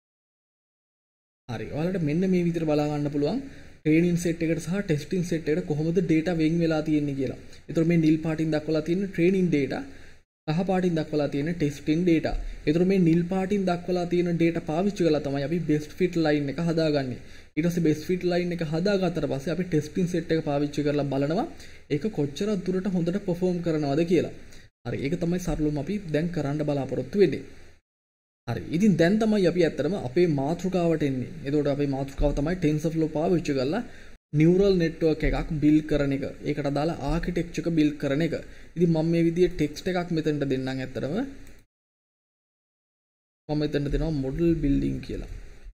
හරි ඔයාලට මෙන්න මේ විදිහට බලා ගන්න පුළුවන් training set එකට සහ testing set එකට කොහොමද data වෙන් වෙලා තියෙන්නේ කියලා. ඒතර මේ නිල් පාටින් දක්වලා තියෙන training data, කහ පාටින් දක්වලා තියෙන testing data. ඒතර මේ නිල් පාටින් දක්වලා තියෙන data පාවිච්චි කරලා තමයි අපි best fit line එක හදාගන්නේ. ඊට පස්සේ best fit line එක හදාගත්තට පස්සේ අපි testing set එක පාවිච්චි කරලා බලනවා ඒක කොච්චර දුරට හොඳට perform කරනවද කියලා. හරි ඒක තමයි සරලවම අපි දැන් කරන්න බලාපොරොත්තු වෙන්නේ. හරි ඉතින් දැන් තමයි අපි ඇත්තටම අපේ මාතෘකාවට එන්නේ. එතකොට අපේ මාතෘකාව තමයි TensorFlow පාවිච්චි කරලා neural network එකක් build කරන එක. ඒකට අදාළ architecture එක build කරන එක. ඉතින් මම මේ විදිහේ text එකක් මෙතනට දෙන්නම් ඇත්තටම. මම මෙතනට දෙනවා model building කියලා.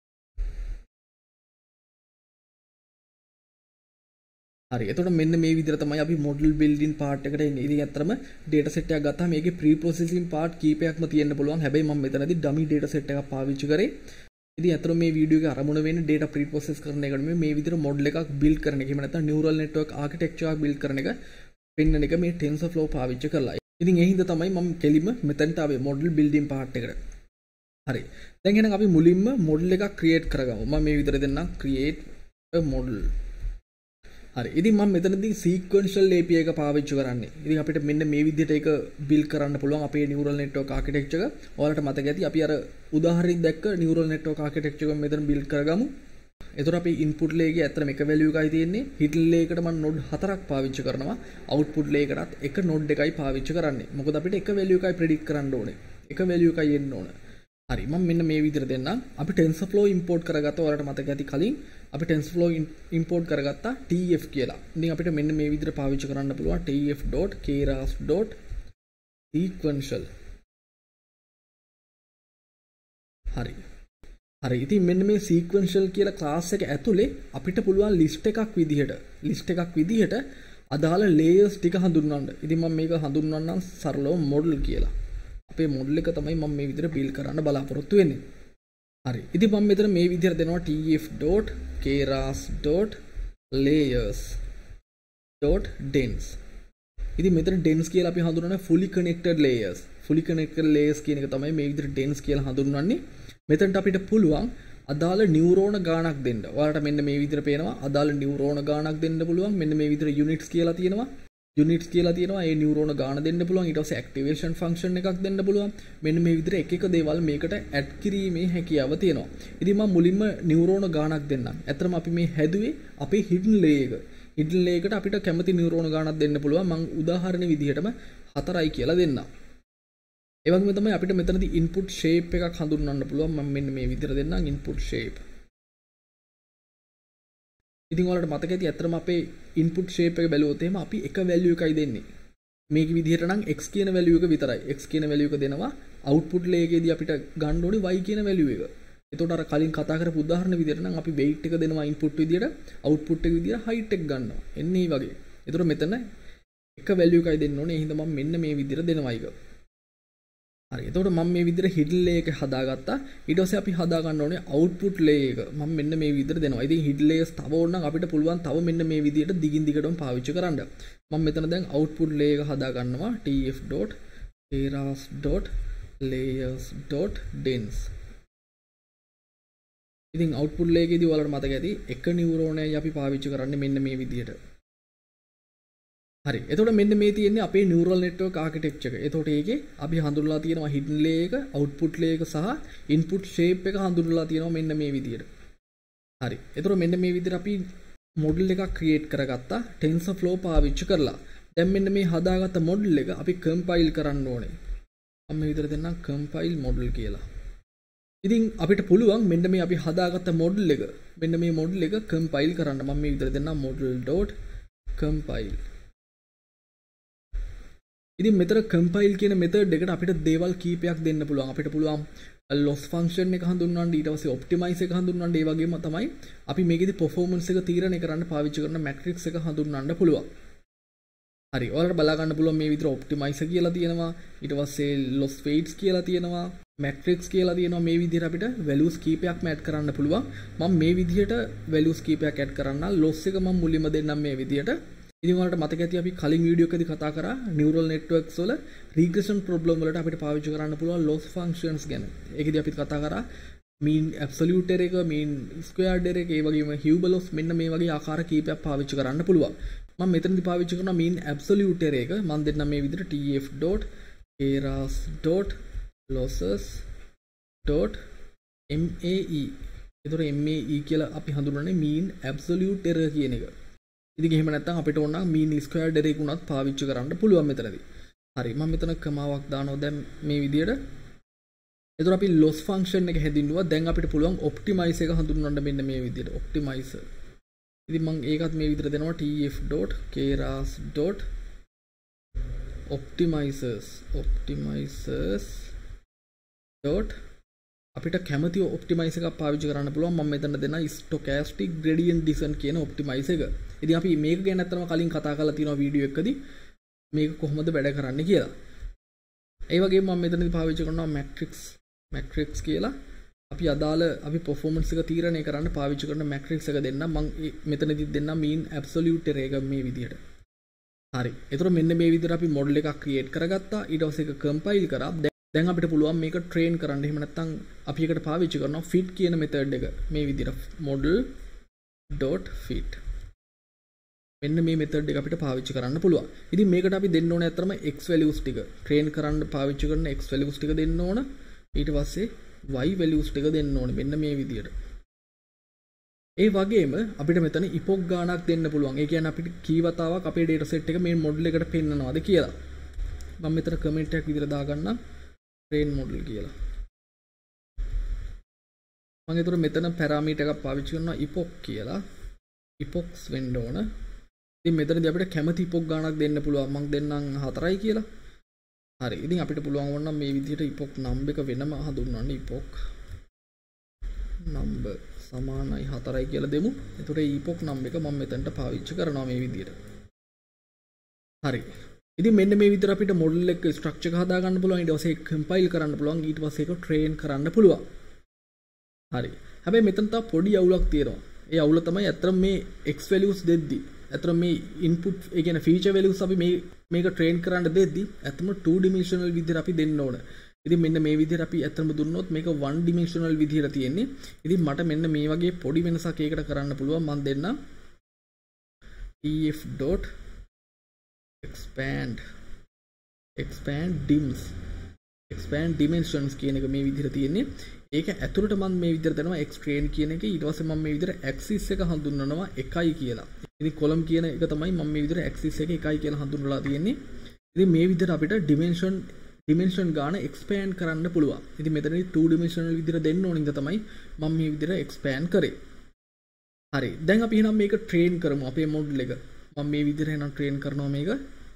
හරි එතකොට මෙන්න මේ විදිහට තමයි අපි model building part එකට එන්නේ. ඉතින් ඇත්තටම data set එකක් ගත්තාම මේකේ pre processing part කීපයක්ම තියෙන්න පුළුවන්. හැබැයි මම මෙතනදී dummy data set එකක් පාවිච්චි කරේ. ඉතින් ඇත්තටම මේ වීඩියෝ එකේ අරමුණ වෙන්නේ data pre process කරන එකට මේ විදිහට model එකක් build කරන එක. එහෙම නැත්නම් neural network architecture එකක් build කරන එක පෙන්වන එක මේ TensorFlow පාවිච්චි කරලා. ඉතින් ඒ හින්දා තමයි මම කෙලිම මෙතනට ආවේ model building part එකට. හරි. දැන් එහෙනම් අපි මුලින්ම model එකක් create කරගමු. මම මේ විදිහට දෙන්නම් create a model. හරි ඉතින් මම මෙතනදී sequential API එක පාවිච්චි කරන්නේ. ඉතින් අපිට මෙන්න මේ විදිහට ඒක build කරන්න පුළුවන් අපේ neural network architecture එක. ඔයාලට මතක ඇති අපි අර උදාහරණයක් දැක්ක neural network architecture එක මෙතන build කරගමු. එතකොට අපි input layer එකේ ඇත්තටම එක value එකයි තියෙන්නේ. hidden layer එකට මම node 4ක් පාවිච්චි කරනවා. output layer එකටත් එක node එකයි පාවිච්චි කරන්නේ. මොකද අපිට එක value එකයි predict කරන්න ඕනේ. එක value එකයි එන්න ඕනේ. හරි මම මෙන්න මේ විදිහට දෙන්නම්. අපි TensorFlow import කරගත්තා. ඔයාලට මතක ඇති කලින් අපි TensorFlow import කරගත්තා TF කියලා. ඉතින් අපිට මෙන්න මේ විදිහට පාවිච්චි කරන්න පුළුවන් tf.keras.sequential. හරි. හරි ඉතින් මෙන්න මේ sequential කියලා class එක ඇතුලේ අපිට පුළුවන් list එකක් විදිහට අදාළ layers ටික හඳුන්වන්න. ඉතින් මම මේක හඳුන්වන්නම් සරලව model කියලා. අපේ model එක තමයි මම මේ විදිහට build කරන්න බලාපොරොත්තු වෙන්නේ. හරි. ඉතින් මම මෙතන මේ විදිහට දෙනවා tf.keras.layers.dense. ඉතින් මෙතන dense කියලා අපි හඳුන්වන fully connected layers. fully connected layers කියන එක තමයි මේ විදිහට dense කියලා හඳුන්වන්නේ. මෙතනට අපිට පුළුවන් අදාළ නියුරෝන ගාණක් දෙන්න. ඔයාලට මෙන්න මේ විදිහට පේනවා අදාළ නියුරෝන ගාණක් දෙන්න පුළුවන්. මෙන්න මේ විදිහට units කියලා තියෙනවා. යුනිට්ස් කියලා තියෙනවා. ඒ නියුරෝන ගාන දෙන්න පුළුවන්. ඊට පස්සේ ඇක්ටිවේෂන් ෆන්ක්ෂන් එකක් දෙන්න පුළුවන්. මෙන්න මේ විදිහට එක එක දේවල් මේකට ඇඩ් කිරීමේ හැකියාව තියෙනවා. ඉතින් මම මුලින්ම නියුරෝන ගානක් දෙන්නම්. ඇත්තටම අපි මේ හැදුවේ අපේ හිඩන් ලේ එක. හිඩන් ලේ එකට අපිට කැමති නියුරෝන ගානක් දෙන්න පුළුවන්. මම උදාහරණ විදිහටම 4යි කියලා දෙන්නම්. ඒ වගේම තමයි අපිට මෙතනදී ඉන්පුට් ෂේප් එකක් හඳුන්වන්න පුළුවන්. මම මෙන්න මේ විදිහට දෙන්නම් ඉන්පුට් ෂේප්. ඉතින් ඔයාලට මතක ඇති ඇත්තටම අපේ ඉන්පුට් ෂේප් එක බැලුවොත් එහෙම අපි එක වැලියු එකයි දෙන්නේ. මේක විදිහට නම් x කියන වැලියු එක විතරයි. x කියන වැලියු එක දෙනවා අවුට්පුට් ලේ එකේදී අපිට ගන්න ඕනේ y කියන වැලියු එක. එතකොට අර කලින් කතා කරපු උදාහරණ විදිහට නම් අපි weight එක දෙනවා ඉන්පුට් විදිහට, අවුට්පුට් එක විදිහට height එක ගන්නවා. එන්නේ මේ වගේ. එතකොට මෙතන එක වැලියු එකයි දෙන්න ඕනේ. ඒ හින්දා මම මෙන්න මේ විදිහට දෙනවා එක. හරි. එතකොට මම මේ විදිහට hidden layer එක හදාගත්තා. ඊට පස්සේ අපි හදා ගන්න ඕනේ output layer එක. මම මෙන්න මේ විදිහට දෙනවා. ඉතින් hidden layers තව ඕන නම් අපිට පුළුවන් තව මෙන්න මේ විදිහට දිගින් දිගටම පාවිච්චි කරන්න. මම මෙතන දැන් output layer එක හදා ගන්නවා tf.keras.layers.dense. ඉතින් output layer එකේදී ඔයාලට මතක ඇති එක නියුරෝනයයි අපි පාවිච්චි කරන්නේ මෙන්න මේ විදිහට. හරි. එතකොට මෙන්න මේ තියෙන්නේ අපේ neural network architecture එක. එතකොට ඒකේ අපි හඳුන්වලා තියෙනවා hidden layer එක, output layer එක සහ input shape එක හඳුන්වලා තියෙනවා මෙන්න මේ විදිහට. හරි. එතකොට මෙන්න මේ විදිහට අපි model එකක් create කරගත්තා TensorFlow පාවිච්චි කරලා. දැන් මෙන්න මේ හදාගත්ත model එක අපි compile කරන්න ඕනේ. මම මේ විදිහට දෙන්නම් compile model කියලා. ඉතින් අපිට පුළුවන් මෙන්න මේ අපි හදාගත්ත model එක මෙන්න මේ model එක compile කරන්න. මම මේ විදිහට දෙන්නම් model.compile. ඉතින් මෙතන compile කියන method එකට අපිට දේවල් කීපයක් දෙන්න පුළුවන්. අපිට පුළුවන් loss function එක හඳුන්වන්න, ඊට පස්සේ optimize එක හඳුන්වන්න, ඒ වගේම තමයි අපි මේකෙදි performance එක තීරණය කරන්න පාවිච්චි කරන matrix එක හඳුන්වන්න පුළුවන්. හරි. ඔයාලට බලා ගන්න පුළුවන් මේ විදිහට optimize කියලා තියෙනවා. ඊට පස්සේ loss weights කියලා තියෙනවා. matrix කියලා තියෙනවා. මේ විදිහට අපිට values කීපයක්ම add කරන්න පුළුවන්. මම මේ විදිහට values කීපයක් add කරන්න. loss එක මම මුලින්ම දෙන්නම් මේ විදිහට. ඉතින් ඔයාලට මතක ඇති අපි කලින් වීඩියෝ එකදී කතා කරා neural networks වල regression problem වලට අපිට පාවිච්චි කරන්න පුළුවන් loss functions ගැන. ඒකදී අපි කතා කරා mean absolute error එක, mean squared error එක, ඒ වගේම Hubble loss මෙන්න මේ වගේ ආකාර කීපයක් පාවිච්චි කරන්න පුළුවන්. මම මෙතනදී පාවිච්චි කරනවා mean absolute error එක. මම දෙන්නම් මේ විදිහට tf.keras.losses.mae. ඒතර MAE කියලා අපි හඳුන්වන්නේ mean absolute error කියන එක. ඉතින් එහෙම නැත්නම් අපිට ඕන නම් mean squared error එක උනත් පාවිච්චි කරන්න පුළුවන් මෙතනදී. හරි. මම මෙතන කමාවක් දානවා දැන් මේ විදිහට. එතකොට අපි loss function එක හැදින්නුවා. දැන් අපිට පුළුවන් optimize එක හඳුන්වන්න මෙන්න මේ විදිහට. optimizer. ඉතින් මම ඒකත් මේ විදිහට දෙනවා tf.keras.optimizers. අපිට කැමති ඔප්ටිමයිස් එකක් පාවිච්චි කරන්න පුළුවන්. මම මෙතන දෙන stochastic gradient descent කියන ඔප්ටිමයිස් එක. ඉතින් අපි මේක ගැන අත්‍තරම කලින් කතා කරලා තියෙනවා වීඩියෝ එකකදී මේක කොහොමද වැඩ කරන්නේ කියලා. ඒ වගේම මම මෙතනදී පාවිච්චි කරනවා matrix කියලා. අපි අදාළ අපි performance එක තීරණය කරන්න පාවිච්චි කරන matrix එක දෙන්නම්. මම මෙතනදී දෙන්නම් mean absolute error එක මේ විදිහට. හරි. එතකොට මෙන්න මේ විදිහට අපි model එකක් create කරගත්තා. ඊට පස්සේ ඒක compile කරා. දැන් අපිට පුළුවන් මේක train කරන්න. එහෙම නැත්නම් අපි එකට පාවිච්චි කරනවා fit කියන method එක. මේ විදිහට model.fit. මෙන්න මේ method එක අපිට පාවිච්චි කරන්න පුළුවන්. ඉතින් මේකට අපි දෙන්න ඕනේ අතරම x values ටික. train කරන්න පාවිච්චි කරන x values ටික දෙන්න ඕන. ඊට පස්සේ y values ටික දෙන්න ඕනේ. මෙන්න මේ විදිහට. ඒ වගේම අපිට මෙතන epoch ගාණක් දෙන්න පුළුවන්. ඒ කියන්නේ අපිට කී වතාවක් අපේ data set එක මේ model එකට පෙන්නනවාද කියලා. මම මෙතන comment එකක් විදිහට දාගන්නම්. train model කියලා. මම ඒතර මෙතන parameter එකක් පාවිච්චි කරනවා epoch කියලා. epochs වෙන්න ඕන. ඉතින් මෙතනදී අපිට කැමති epoch ගාණක් දෙන්න පුළුවන්. මම දෙන්නම් 4යි කියලා. හරි. ඉතින් අපිට පුළුවන් වුණා මේ විදිහට epoch number එක වෙනම හඳුන්වන්න. epoch number සමානයි 4යි කියලා දෙමු. එතකොට මේ epoch number එක මම මෙතනට පාවිච්චි කරනවා මේ විදිහට. හරි. ඉතින් මෙන්න මේ විදිහට අපිට model එක structure එක හදා ගන්න පුළුවන්. ඊට පස්සේ compile කරන්න පුළුවන්. ඊට පස්සේ ඒක train කරන්න පුළුවන්. හරි. හැබැයි මෙතන තව පොඩි අවුලක් තියෙනවා. ඒ අවුල තමයි අත්‍තරම මේ x values දෙද්දි අත්‍තරම මේ input ඒ කියන්නේ feature values අපි මේක train කරන්න දෙද්දි අත්‍තරම 2 dimensional විදිහට අපි දෙන්න ඕන. ඉතින් මෙන්න මේ විදිහට අපි අත්‍තරම දුන්නොත් මේක 1 dimensional විදිහට තියෙන්නේ. ඉතින් මට මෙන්න මේ වගේ පොඩි වෙනසක් ඒකට කරන්න පුළුවන්. මම දෙන්න tf. expand dimensions කියන එක මේ විදිහට තියෙන්නේ. ඒක ඇතුළට මම මේ විදිහට දෙනවා x train කියන එක. ඊට පස්සේ මම මේ විදිහට axis එක හඳුන්වනවා 1 කියලා. ඉතින් column කියන එක තමයි මම මේ විදිහට axis එක 1 කියලා හඳුන්වලා තියෙන්නේ. ඉතින් මේ විදිහට අපිට dimension ගාන expand කරන්න පුළුවන්. ඉතින් මෙතනදී 2 dimensional විදිහට දෙන්න ඕන ඉඳ තමයි මම මේ විදිහට expand කරේ. හරි. දැන් අපි එහෙනම් මේක train කරමු අපේ model එක. මම මේ විදිහට එහෙනම් train කරනවා මේක.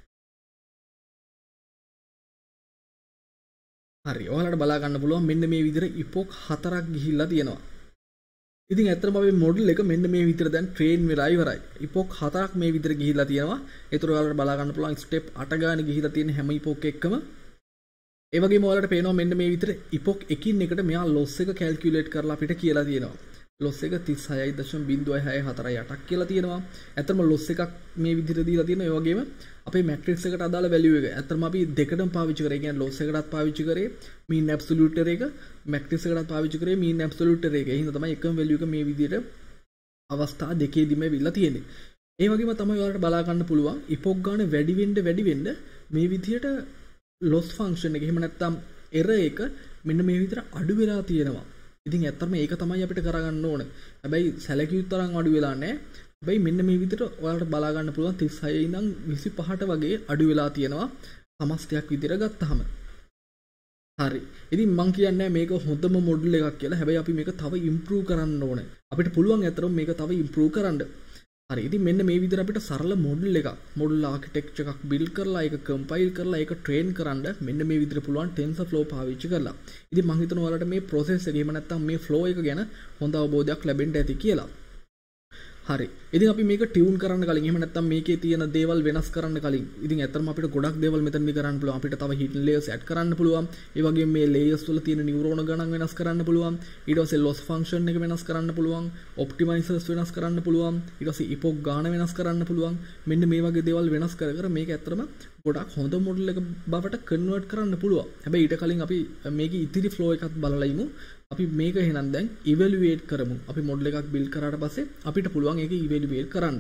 හරි. ඔයාලට බලා ගන්න පුළුවන් මෙන්න මේ විදිහට epoch 4ක් ගිහිල්ලා තියෙනවා. ඉතින් ඇත්තටම අපේ model එක මෙන්න මේ විදිහට දැන් train වෙලා ඉවරයි. epoch 4ක් මේ විදිහට ගිහිල්ලා තියෙනවා. ඒතර ඔයාලට බලා ගන්න පුළුවන් step 8 ගානේ ගිහිල්ලා තියෙන හැම epoch එකකම. ඒ වගේම ඔයාලට පේනවා මෙන්න මේ විදිහට epoch එකින් එකට මෙයා loss එක calculate කරලා අපිට කියලා තියෙනවා. loss එක 36.0648ක් කියලා තියෙනවා. ඇත්තටම loss එකක් මේ විදිහට දීලා තියෙනවා. ඒ වගේම අපේ matrix එකට අදාළ value එක. ඇත්තටම අපි දෙකටම පාවිච්චි කරේ. ඒ කියන්නේ loss එකටත් පාවිච්චි කරේ mean absolute error එක, matrix එකටත් පාවිච්චි කරේ mean absolute error එක. ඒ හින්දා තමයි එකම value එක මේ විදිහට අවස්ථා දෙකේදීම වෙවිලා තියෙන්නේ. ඒ වගේම තමයි ඔයාලට බලා ගන්න පුළුවන් epoch ගාන වැඩි වෙන්න මේ විදිහට loss function එක එහෙම නැත්නම් error එක මෙන්න මේ විදිහට අඩු වෙලා තියෙනවා. ඉතින් ඇත්තටම ඒක තමයි අපිට කරගන්න ඕන. හැබැයි සැලකිය යුතු තරම් අඩු වෙලා නැහැ. හැබැයි මෙන්න මේ විදිහට ඔයාලට බලා ගන්න පුළුවන් 36 ඉඳන් 25ට වගේ අඩු වෙලා තියෙනවා සමස්තයක් විදිහට ගත්තාම. හරි. ඉතින් මම කියන්නේ මේක හොඳම මොඩල් එකක් කියලා. හැබැයි අපි මේක තව ඉම්ප්‍රූව් කරන්න ඕනේ. අපිට පුළුවන් ඇත්තටම මේක තව ඉම්ප්‍රූව් කරන්න. හරි. ඉතින් මෙන්න මේ විදිහට අපිට සරල මොඩල් එකක්, මොඩල් ආකිටෙක්චර් එකක් බිල්ඩ් කරලා ඒක කම්පයිල් කරලා ඒක ට්‍රේන් කරන්න මෙන්න මේ විදිහට පුළුවන් TensorFlow පාවිච්චි කරලා. ඉතින් මම හිතනවා ඔයාලට මේ process එක එහෙම නැත්නම් මේ flow එක ගැන හොඳ අවබෝධයක් ලැබෙන්න ඇති කියලා. හරි. ඉතින් අපි මේක ටියුන් කරන්න කලින් එහෙම නැත්නම් මේකේ තියෙන දේවල් වෙනස් කරන්න කලින් ඉතින් ඇත්තටම අපිට ගොඩක් දේවල් මෙතනදී කරන්න පුළුවන්. අපිට තව hidden layers add කරන්න පුළුවන්. ඒ වගේම මේ layers වල තියෙන neuron ගණන් වෙනස් කරන්න පුළුවන්. ඊට පස්සේ loss function එක වෙනස් කරන්න පුළුවන්. optimizers වෙනස් කරන්න පුළුවන්. ඊට පස්සේ epoch ගාන වෙනස් කරන්න පුළුවන්. මෙන්න මේ වගේ දේවල් වෙනස් කර කර මේක ඇත්තටම ගොඩක් හොඳ මොඩල් එක බවට කන්වර්ට් කරන්න පුළුවන්. හැබැයි ඊට කලින් අපි මේකේ ඉතිරි flow එකත් බලලා ඉමු. අපි මේක එහෙනම් දැන් ඉවැලුවේට් කරමු. අපි මොඩල් එකක් බිල්ඩ් කරාට පස්සේ අපිට පුළුවන් ඒක ඉවැලුවේට් කරන්න.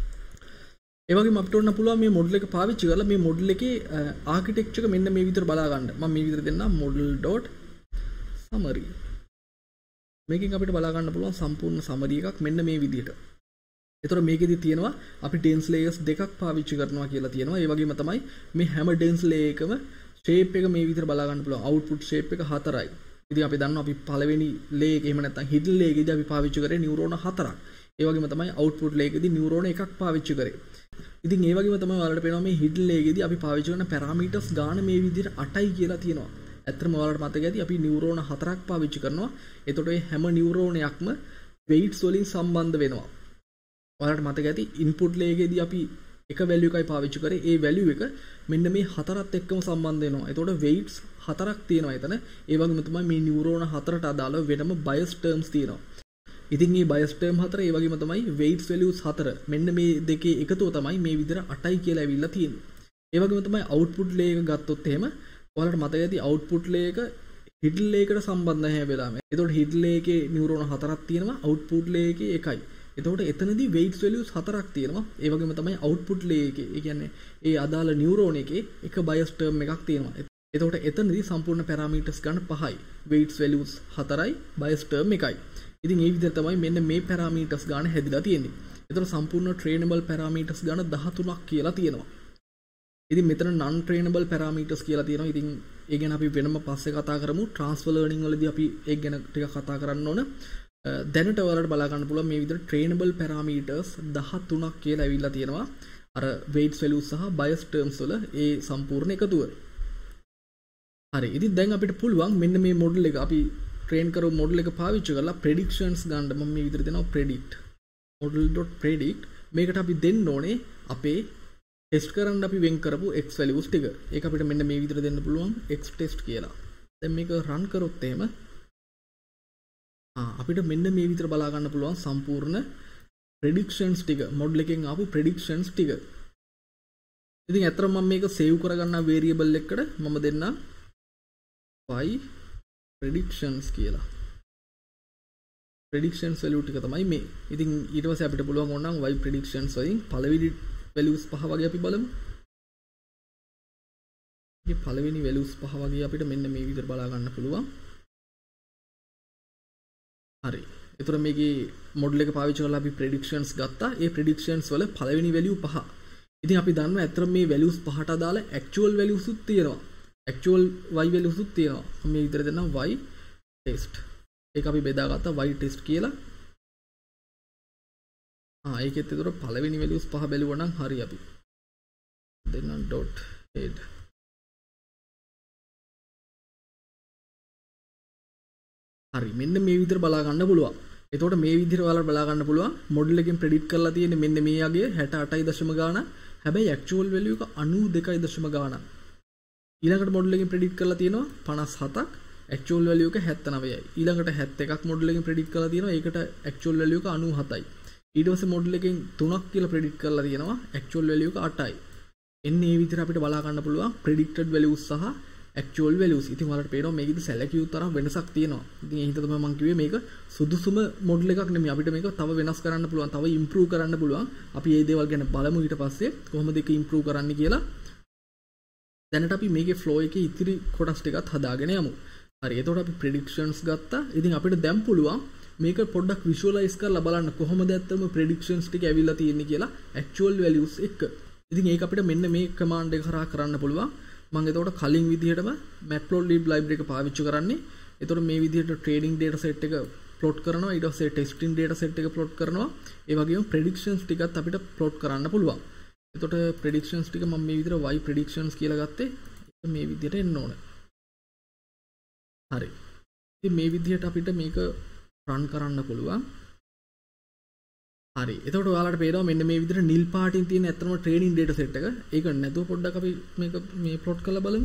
ඒ වගේම අපිට උන්න පුළුවන් මේ මොඩල් එක පාවිච්චි කරලා මේ මොඩල් එකේ ආකිටෙක්චර් එක මෙන්න මේ විදිහට බලා ගන්න. මම මේ විදිහට දෙන්නම් model.summary. මේකෙන් අපිට බලා ගන්න පුළුවන් සම්පූර්ණ summary එකක් මෙන්න මේ විදිහට. එතකොට මේකෙදි තියෙනවා අපි dense layers දෙකක් පාවිච්චි කරනවා කියලා තියෙනවා. ඒ වගේම තමයි මේ හැම dense layer එකම shape එක මේ විදිහට බලා ගන්න පුළුවන්. output shape එක 4යි. ඉතින් අපි දන්නවා අපි පළවෙනි ලේ එක එහෙම නැත්නම් hidden ලේ එකේදී අපි පාවිච්චි කරේ නියුරෝන 4ක්. ඒ වගේම තමයි output ලේ එකේදී නියුරෝන 1ක් පාවිච්චි කරේ. ඉතින් ඒ වගේම තමයි ඔයාලට පේනවා මේ hidden ලේ එකේදී අපි පාවිච්චි කරන parameters ගාන මේ විදිහට 8යි කියලා තියෙනවා. ඇත්තටම ඔයාලට මතක ඇති අපි නියුරෝන 4ක් පාවිච්චි කරනවා. එතකොට මේ හැම නියුරෝනයක්ම weights වලින් සම්බන්ධ වෙනවා. ඔයාලට මතක ඇති input ලේ එකේදී අපි එක value එකයි පාවිච්චි කරේ. ඒ value එක මෙන්න මේ 4ත් එක්කම සම්බන්ධ වෙනවා. එතකොට weights 4ක් තියෙනවා එතන. ඒ වගේම තමයි මේ නියුරෝන 4ට අදාළව වෙනම bias terms තියෙනවා. ඉතින් මේ bias term 4 ඒ වගේම තමයි weights values 4 මෙන්න මේ දෙකේ එකතුව තමයි මේ විදිහට 8යි කියලා ඇවිල්ලා තියෙන්නේ. ඒ වගේම තමයි output layer එක ගත්තොත් එහෙම ඔයාලට මතක ඇති output layer එක hidden layer එකට සම්බන්ධ නැහැ වෙලාවෙ. එතකොට hidden layer එකේ නියුරෝන 4ක් තියෙනවා. output layer එකේ එකයි. එතකොට එතනදී weights values 4ක් තියෙනවා. ඒ වගේම තමයි output layer එකේ ඒ කියන්නේ ඒ අදාළ නියුරෝන එකේ එක bias term එකක් තියෙනවා. එතකොට එතනදී සම්පූර්ණ parameters ගන්න 5යි. weights values 4යි bias term එකයි. ඉතින් මේ විදිහට තමයි මෙන්න මේ parameters ගන්න හැදිලා තියෙන්නේ. එතකොට සම්පූර්ණ trainable parameters ගන්න 13ක් කියලා තියෙනවා. ඉතින් මෙතන non trainable parameters කියලා තියෙනවා. ඉතින් ඒ ගැන අපි වෙනම පස්සේ කතා කරමු. transfer learning වලදී අපි ඒක ගැන ටිකක් කතා කරන්න ඕන. දැනට ඔයාලට බලා ගන්න පුළුවන් මේ විදිහට trainable parameters 13ක් කියලා ඇවිල්ලා තියෙනවා. අර weights values සහ bias terms වල ඒ සම්පූර්ණ එකතුව. හරි. ඉතින් දැන් අපිට පුළුවන් මෙන්න මේ මොඩල් එක අපි ට්‍රේන් කරපු මොඩල් එක පාවිච්චි කරලා predictions ගන්න. මම මේ විදිහට දෙනවා predict model.predict. මේකට අපි දෙන්න ඕනේ අපේ ටෙස්ට් කරන්න අපි වෙන් කරපු x values ටික. ඒක අපිට මෙන්න මේ විදිහට දෙන්න පුළුවන් x test කියලා. දැන් මේක run කරොත් එහෙම අපිට මෙන්න මේ විදිහට බලා ගන්න පුළුවන් සම්පූර්ණ predictions ටික මොඩල් එකෙන් ආපු predictions ටික. ඉතින් අතරම මම මේක save කරගන්න variable එකකට මම දෙන්නම් y predictions කියලා. predictions value ටික තමයි මේ. ඉතින් ඊට පස්සේ අපිට පුළුවන් ඕනනම් y predictions වලින් පළවෙනි values පහ වගේ අපි බලමු. මේ පළවෙනි values පහ වගේ අපිට මෙන්න මේ විදිහට බලා ගන්න පුළුවන්. හරි. ඒතර මේකේ මොඩල් එක පාවිච්චි කරලා අපි predictions ගත්තා. ඒ predictions වල පළවෙනි value පහ. ඉතින් අපි දන්නවා ඇත්තට මේ values පහට අදාළ actual values උත් තියෙනවා. actual y values උත් තියෙනවා. මම මේ විදිහට දෙන්නම් y test. ඒක අපි බෙදාගත්තා y test කියලා. ඒකෙත් ඒතර පළවෙනි values පහ බැලුවා නම් හරි අපි. දෙන්නම් dot head. හරි මෙන්න මේ විදිහට බලා ගන්න පුළුවන්. එතකොට මේ විදිහට ඔයාලට බලා ගන්න පුළුවන් මොඩල් එකෙන් ප්‍රෙඩික්ට් කරලා තියෙන්නේ මෙන්න මේ යගේ 68.0 ගාන. හැබැයි ඇක්චුවල් වැලියු එක 92.0 ගාන. ඊළඟට මොඩල් එකෙන් ප්‍රෙඩික්ට් කරලා තියෙනවා 57ක්. ඇක්චුවල් වැලියු එක 79යි. ඊළඟට 71ක් මොඩල් එකෙන් ප්‍රෙඩික්ට් කරලා තියෙනවා. ඒකට ඇක්චුවල් වැලියු එක 97යි. ඊට පස්සේ මොඩල් එකෙන් 3ක් කියලා ප්‍රෙඩික්ට් කරලා තියෙනවා. ඇක්චුවල් වැලියු එක 8යි. එන්නේ මේ විදිහට අපිට බලා ගන්න පුළුවන් ප්‍රෙඩික්ටඩ් වැලියුස් සහ actual values. ඉතින් ඔයාලට පේනවා මේකෙදි සැලකියු තරම් වෙනසක් තියෙනවා. ඉතින් ඒ හින්දා තමයි මම කිව්වේ මේක සුදුසුම මොඩල් එකක් නෙමෙයි. අපිට මේක තව වෙනස් කරන්න පුළුවන්, තව ඉම්ප්‍රූව් කරන්න පුළුවන්. අපි මේ දේවල් ගැන බලමු ඊට පස්සේ කොහොමද ඒක ඉම්ප්‍රූව් කරන්න කියලා. දැනට අපි මේකේ flow එකේ ඉතිරි කොටස් ටිකත් හදාගෙන යමු. හරි. එතකොට අපි predictions ගත්තා. ඉතින් අපිට දැන් පුළුවන් මේක පොඩ්ඩක් visualize කරලා බලන්න කොහොමද ඇත්තම predictions ටික ඇවිල්ලා තියෙන්නේ කියලා actual values එක්ක. ඉතින් ඒක අපිට මෙන්න මේ command එක කරා කරන්න පුළුවන්. මම එතකොට කලින් විදිහටම matplotlib library එක පාවිච්චි කරන්නේ. එතකොට මේ විදිහට training data set එක plot කරනවා. ඊට පස්සේ testing data set එක plot කරනවා. ඒ වගේම predictions ටිකත් අපිට plot කරන්න පුළුවන්. එතකොට predictions ටික මම මේ විදිහට y predictions කියලා ගත්තේ. ඒක මේ විදිහට එන්න ඕනේ. හරි. ඉතින් මේ විදිහට අපිට මේක run කරන්න පුළුවන්. හරි. එතකොට ඔයාලට පේනවා මෙන්න මේ විදිහට නිල් පාටින් තියෙන ඇත්තම ට්‍රේනින් data set එක. ඒක නැතුව පොඩ්ඩක් අපි මේක මේ plot කරලා බලමු.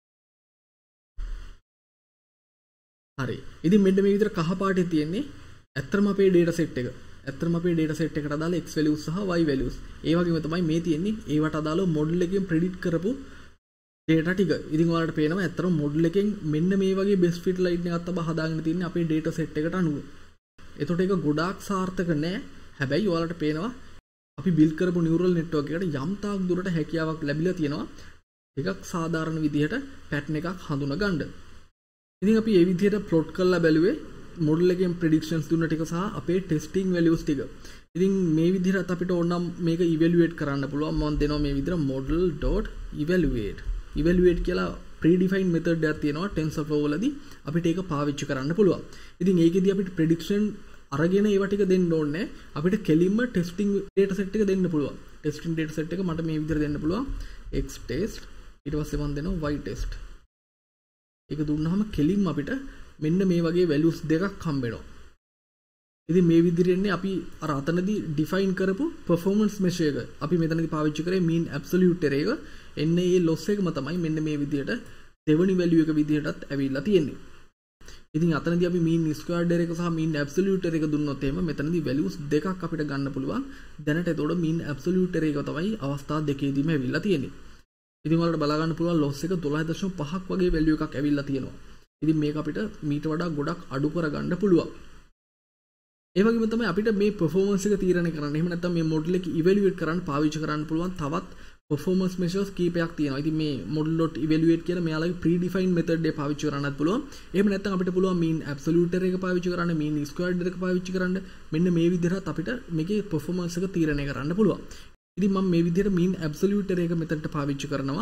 හරි. ඉතින් මෙන්න මේ විදිහට කහ පාටින් තියෙන්නේ ඇත්තම අපේ data set එක. ඇත්තම අපේ data set එකට අදාළ x values සහ y values. ඒ වගේම තමයි මේ තියෙන්නේ ඒවට අදාළව මොඩල් එකෙන් predict කරපු data ටික. ඉතින් ඔයාලට පේනවා ඇත්තම මොඩල් එකෙන් මෙන්න මේ වගේ best fit line එකක් තමයි හදාගෙන තින්නේ අපේ data set එකට අනුව. එතකොට ඒක ගොඩාක් සාර්ථක නෑ. හැබැයි ඔයාලට පේනවා අපි බිල්ඩ් කරපු නියුරල් නෙට්වර්ක් එකට යම් තාක් දුරට හැකියාවක් ලැබිලා තියෙනවා එකක් සාධාරණ විදිහට පැටර්න් එකක් හඳුනා ගන්න. ඉතින් අපි මේ විදිහට plot කරලා බැලුවේ මොඩල් එකෙන් predictions දුන්න ටික සහ අපේ testing values ටික. ඉතින් මේ විදිහට අපිට ඕනම් මේක evaluate කරන්න පුළුවන්. මම දෙනවා මේ විදිහට model.evaluate. evaluate කියලා predefined method එකක් තියෙනවා TensorFlow වලදී අපිට ඒක පාවිච්චි කරන්න පුළුවන්. ඉතින් ඒකෙදී අපිට prediction අරගෙන ඒවා ටික දෙන්න ඕනේ. අපිට කෙලින්ම ටෙස්ටිං data set එක දෙන්න පුළුවන්. ටෙස්ටිං data set එක මට මේ විදිහට දෙන්න පුළුවන්. x test ඊට පස්සේ මම දෙනවා y test. ඒක දුන්නාම කෙලින්ම අපිට මෙන්න මේ වගේ values දෙකක් හම්බ වෙනවා. ඉතින් මේ විදිහට එන්නේ අපි අර අතනදී define කරපු performance measure එක. අපි මෙතනදී පාවිච්චි කරේ mean absolute error එක. එන්නේ මේ loss එකම තමයි මෙන්න මේ විදිහට දෙවෙනි value එක විදිහටත් ඇවිල්ලා තියෙන්නේ. ඉතින් අතනදී අපි mean squared error එක සහ mean absolute error එක දුන්නොත් එහෙම මෙතනදී values දෙකක් අපිට ගන්න පුළුවන්. දැනට එතකොට mean absolute error එක තමයි අවස්ථා දෙකේදීම ඇවිල්ලා තියෙන්නේ. ඉතින් ඔයාලට බලා ගන්න පුළුවන් loss එක 12.5ක් වගේ value එකක් ඇවිල්ලා තියෙනවා. ඉතින් මේක අපිට මීට වඩා ගොඩක් අඩු කරගන්න පුළුවන්. ඒ වගේම තමයි අපිට මේ performance එක තීරණය කරන්න. එහෙම නැත්නම් මේ model එක evaluate කරන්න පාවිච්චි කරන්න පුළුවන් තවත් performance measures කීපයක් තියෙනවා. ඉතින් මේ model.evaluate කියලා මෙයාලගේ predefined method එක පාවිච්චි කරන්නත් පුළුවන්. එහෙම නැත්නම් අපිට පුළුවන් mean absolute error එක පාවිච්චි කරන්න, mean squared error එක පාවිච්චි කරන්න. මෙන්න මේ විදිහට අපිට මේකේ performance එක තීරණය කරන්න පුළුවන්. ඉතින් මම මේ විදිහට mean absolute error එක මෙතනට පාවිච්චි කරනවා.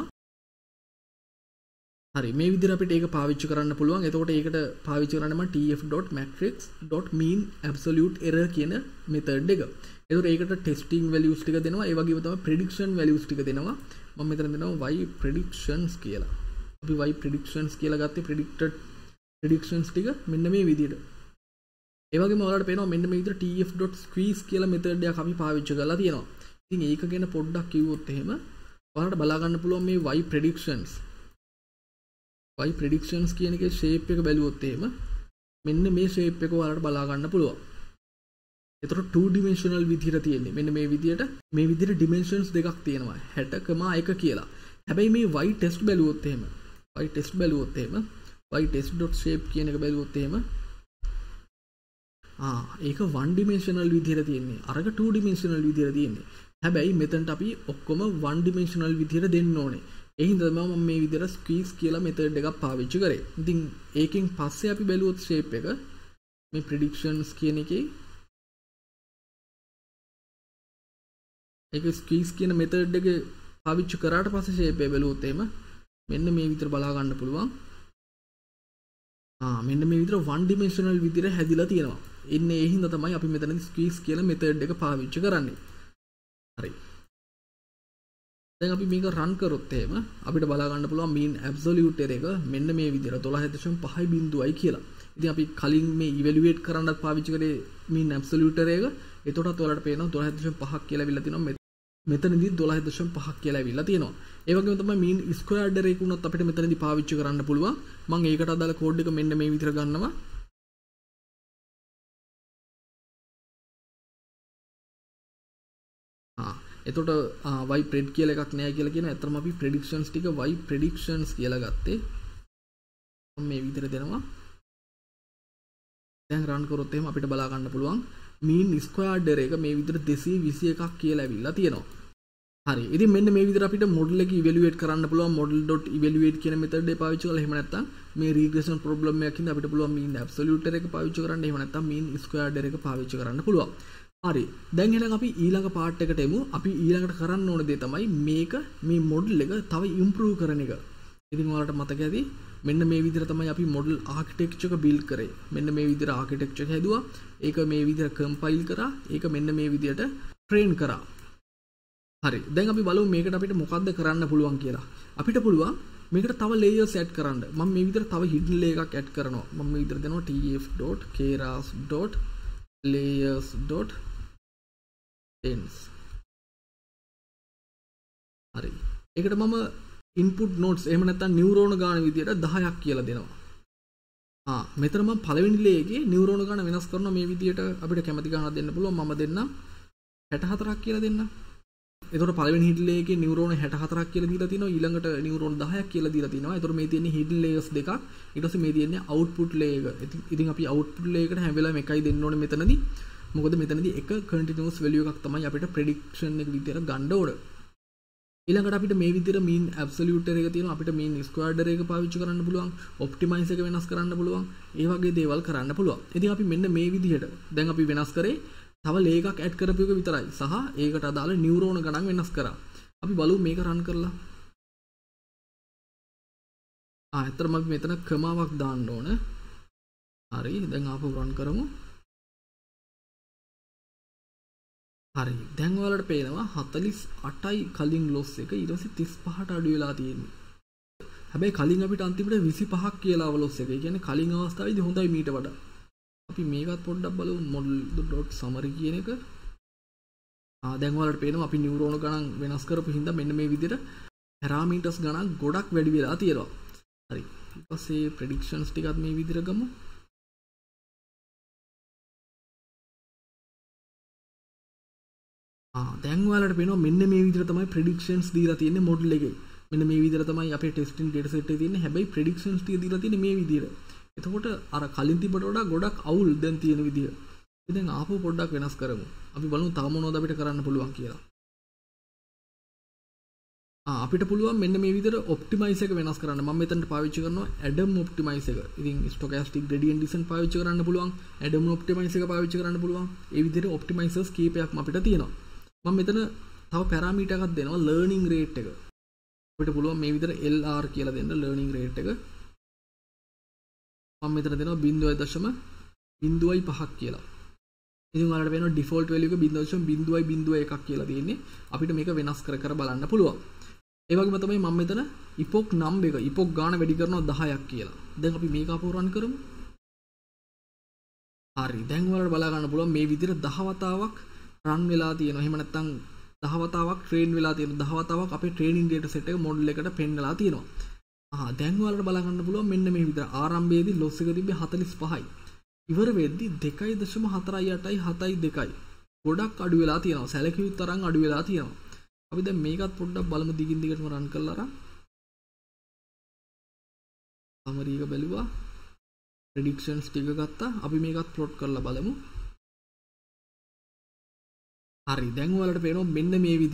හරි මේ විදිහට අපිට ඒක පාවිච්චි කරන්න පුළුවන්. එතකොට ඒකට පාවිච්චි කරන්නේ මම tf.matrix.mean absolute error කියන method එක. එතකොට ඒකට testing values ටික දෙනවා. ඒ වගේම තමයි prediction values ටික දෙනවා. මම මෙතන දෙනවා y predictions කියලා. අපි y predictions කියලා ගත්තේ predicted predictions ටික මෙන්න මේ විදිහට. ඒ වගේම ඔයාලට පේනවා මෙන්න මේ විදිහට tf.squeeze කියලා method එකක් අපි පාවිච්චි කරලා තියෙනවා. ඉතින් ඒක ගැන පොඩ්ඩක් කිව්වොත් එහෙම ඔයාලට බලා ගන්න පුළුවන් මේ y predictions කියන එකේ shape එක බැලුවොත් එහෙම මෙන්න මේ shape එක ඔයාලට බලා ගන්න පුළුවන්. එතකොට 2 dimensional විදිහට තියෙන්නේ. මෙන්න මේ විදිහට dimensions දෙකක් තියෙනවා. 60,1 කියලා. හැබැයි මේ y test බැලුවොත් එහෙම y test.shape කියන එක බැලුවොත් එහෙම ඒක 1 dimensional විදිහට තියෙන්නේ. අරක 2 dimensional විදිහට තියෙන්නේ. හැබැයි මෙතනට අපි ඔක්කොම 1 dimensional විදිහට දෙන්න ඕනේ. ඒ හින්දා තමයි මම මේ විදිහට ස්ක්වීස් කියලා මෙතඩ් එකක් පාවිච්චි කරේ. ඉතින් ඒකෙන් පස්සේ අපි බැලුවොත් ෂේප් එක මේ ප්‍රෙඩික්ෂන්ස් කියන එකේ ඒක ස්ක්වීස් කියන මෙතඩ් එක පාවිච්චි කරාට පස්සේ ෂේප් එක බැලුවොත් එහෙම මෙන්න මේ විදිහට බලා ගන්න පුළුවන්. මෙන්න මේ විදිහට 1 dimensional විදිහට හැදිලා තියෙනවා. ඉන්නේ ඒ හින්දා තමයි අපි මෙතනදී ස්ක්වීස් කියලා මෙතඩ් එක පාවිච්චි කරන්නේ. හරි. දැන් අපි මේක රන් කරොත් එහෙම අපිට බලා ගන්න පුළුවන් mean absolute error එක මෙන්න මේ විදිහට 12.5 බිංදුවයි කියලා. ඉතින් අපි කලින් මේ evaluate කරන්නත් පාවිච්චි කරේ mean absolute error එක. එතකොටත් ඔයාලට පේනවා 12.5ක් කියලා අවිල්ලා තිනවා. මෙතනදී 12.5ක් කියලා අවිල්ලා තියෙනවා. ඒ වගේම තමයි mean squared error එක උනත් අපිට මෙතනදී පාවිච්චි කරන්න පුළුවන්. මම ඒකට අදාළ කෝඩ් එක මෙන්න මේ විදිහට ගන්නවා. එතකොට y pred කියලා එකක් නෑ කියලා කියනවා. ඇත්තටම අපි predictions ටික y predictions කියලා ගත්තේ. මම මේ විදිහට දෙනවා. දැන් run කරොත් එහෙම අපිට බලා ගන්න පුළුවන් mean squared error එක මේ විදිහට 221ක් කියලා ඇවිල්ලා තියෙනවා. හරි. ඉතින් මෙන්න මේ විදිහට අපිට model එක evaluate කරන්න පුළුවන් model.evaluate කියන method එක පාවිච්චි කරලා එහෙම නැත්නම් මේ regression problem එකක් ඉඳන් අපිට පුළුවන් mean absolute error එක පාවිච්චි කරන්න. එහෙම නැත්නම් mean squared error එක පාවිච්චි කරන්න පුළුවන්. හරි. දැන් එහෙනම් අපි ඊළඟ part එකට එමු. අපි ඊළඟට කරන්න ඕන දේ තමයි මේ model එක තව improve කරන එක. ඉතින් ඔයාලට මතක ඇති මෙන්න මේ විදිහට තමයි අපි model architecture එක build කරේ. මෙන්න මේ විදිහට architecture එක හැදුවා. ඒක මේ විදිහට compile කරා. ඒක මෙන්න මේ විදිහට train කරා. හරි. දැන් අපි බලමු මේකට අපිට මොකද්ද කරන්න පුළුවන් කියලා. අපිට පුළුවන් මේකට තව layers add කරන්න. මම මේ විදිහට තව hidden layer එකක් add කරනවා. මම මේ විදිහට දෙනවා tf.keras.layers.tens. හරි. ඒකට මම input nodes එහෙම නැත්නම් neuron ගාන විදියට 10ක් කියලා දෙනවා. මෙතන මම පළවෙනි layer එකේ neuron ගාන වෙනස් කරනවා මේ විදියට අපිට කැමති ගානක් දෙන්න පුළුවන්. මම දෙන්නම් 64ක් කියලා දෙන්නම්. එතකොට පළවෙනි hidden layer එකේ neuron 64ක් කියලා දීලා තිනවා. ඊළඟට neuron 10ක් කියලා දීලා තිනවා. එතකොට මේ තියෙන්නේ hidden layers දෙකක්. ඊට පස්සේ මේ තියෙන්නේ output layer එක. ඉතින් අපි output layer එකට හැම වෙලාවෙම එකයි දෙන්න ඕනේ මෙතනදී. මොකද මෙතනදී එක continuous value එකක් තමයි අපිට prediction එක විදියට ගන්න ඕනේ. ඊළඟට අපිට මේ විදිහට mean absolute error එක තියෙනවා. අපිට mean squared error එක පාවිච්චි කරන්න පුළුවන්. optimize එක වෙනස් කරන්න පුළුවන්. ඒ වගේ දේවල් කරන්න පුළුවන්. ඉතින් අපි මෙන්න මේ විදිහට දැන් අපි වෙනස් කරේ තව layer එකක් add කරපු එක විතරයි. සහ ඒකට අදාළ neuron ගණන් වෙනස් කරා. අපි බලමු මේක run කරලා. ඇත්තටම අපි මෙතන කමාවක් දාන්න ඕන. හරි. දැන් ආපහු run කරමු. හරි. දැන් ඔයාලට පේනවා 48යි කලින් loss එක ඊට පස්සේ 35ට අඩු වෙලා තියෙන්නේ. හැබැයි කලින් අපිට අන්තිමට 25ක් කියලා loss එක. ඒ කියන්නේ කලින් අවස්ථාවේදී හොඳයි මීට වඩා. අපි මේකත් පොඩ්ඩක් බලමු model.summary කියන එක. දැන් ඔයාලට පේනවා අපි neuron ගණන් වෙනස් කරපු හින්දා මෙන්න මේ විදිහට parameters ගණන් ගොඩක් වැඩි වෙලා තියෙනවා. හරි. ඊට පස්සේ predictions ටිකත් මේ විදිහට ගමු. දැන් ඔයාලට පේනවා මෙන්න මේ විදිහට තමයි predictions දීලා තියෙන්නේ model එකේ. මෙන්න මේ විදිහට තමයි අපේ testing data set එකේ තියෙන්නේ. හැබැයි predictions ටික දීලා තියෙන්නේ මේ විදිහට. එතකොට අර කලින් තිබ්බට වඩා ගොඩක් අවුල් දැන් තියෙන විදිහ. ඉතින් දැන් ආපහු පොඩ්ඩක් වෙනස් කරමු. අපි බලමු තව මොනවද අපිට කරන්න පුළුවන් කියලා. අපිට පුළුවන් මෙන්න මේ විදිහට optimize එක වෙනස් කරන්න. මම මෙතනට පාවිච්චි කරනවා Adam optimize එක. ඉතින් stochastic gradient descent පාවිච්චි කරන්න පුළුවන්. Adam optimize එක පාවිච්චි කරන්න පුළුවන්. ඒ විදිහට optimizers කීපයක්ම අපිට තියෙනවා. මම මෙතන තව පැරාමීටර් එකක් දෙනවා learning rate එක. අපිට පුළුවන් මේ විදිහට LR කියලා දෙන්න learning rate එක. මම මෙතන දෙනවා 0.05ක් කියලා. ඉතින් ඔයාලට වෙනවා default value එක 0.01ක් කියලා තියෙන්නේ. අපිට මේක වෙනස් කර කර බලන්න පුළුවන්. ඒ වගේම තමයි මම මෙතන epoch number එක epoch ගාන වැඩි කරනවා 10ක් කියලා. දැන් අපි මේක අපෝ run කරමු. හරි. දැන් ඔයාලට බලා ගන්න පුළුවන් මේ විදිහට 10 වතාවක් run වෙලා තියෙනවා. එහෙම නැත්නම් 10 වතාවක් train වෙලා තියෙනවා. 10 වතාවක් අපේ training data set එක model එකට පෙන්නලා තියෙනවා. දැන් ඔයාලට බලා ගන්න පුළුවන් මෙන්න මේ විදිහට ආරම්භයේදී loss එක තිබ්බේ 45යි. ඉවර වෙද්දී 2.4872යි. ගොඩක් අඩු වෙලා තියෙනවා. සැලකියුත් තරම් අඩු වෙලා තියෙනවා. අපි දැන් මේකත් පොඩ්ඩක් බලමු දිගින් දිගටම run කරලා අරන්. summary එක බැලුවා. predictions ටික ගත්තා. අපි මේකත් plot කරලා බලමු. හරි. දැන් ඔයාලට පේනවා මෙන්න මේ විදිහට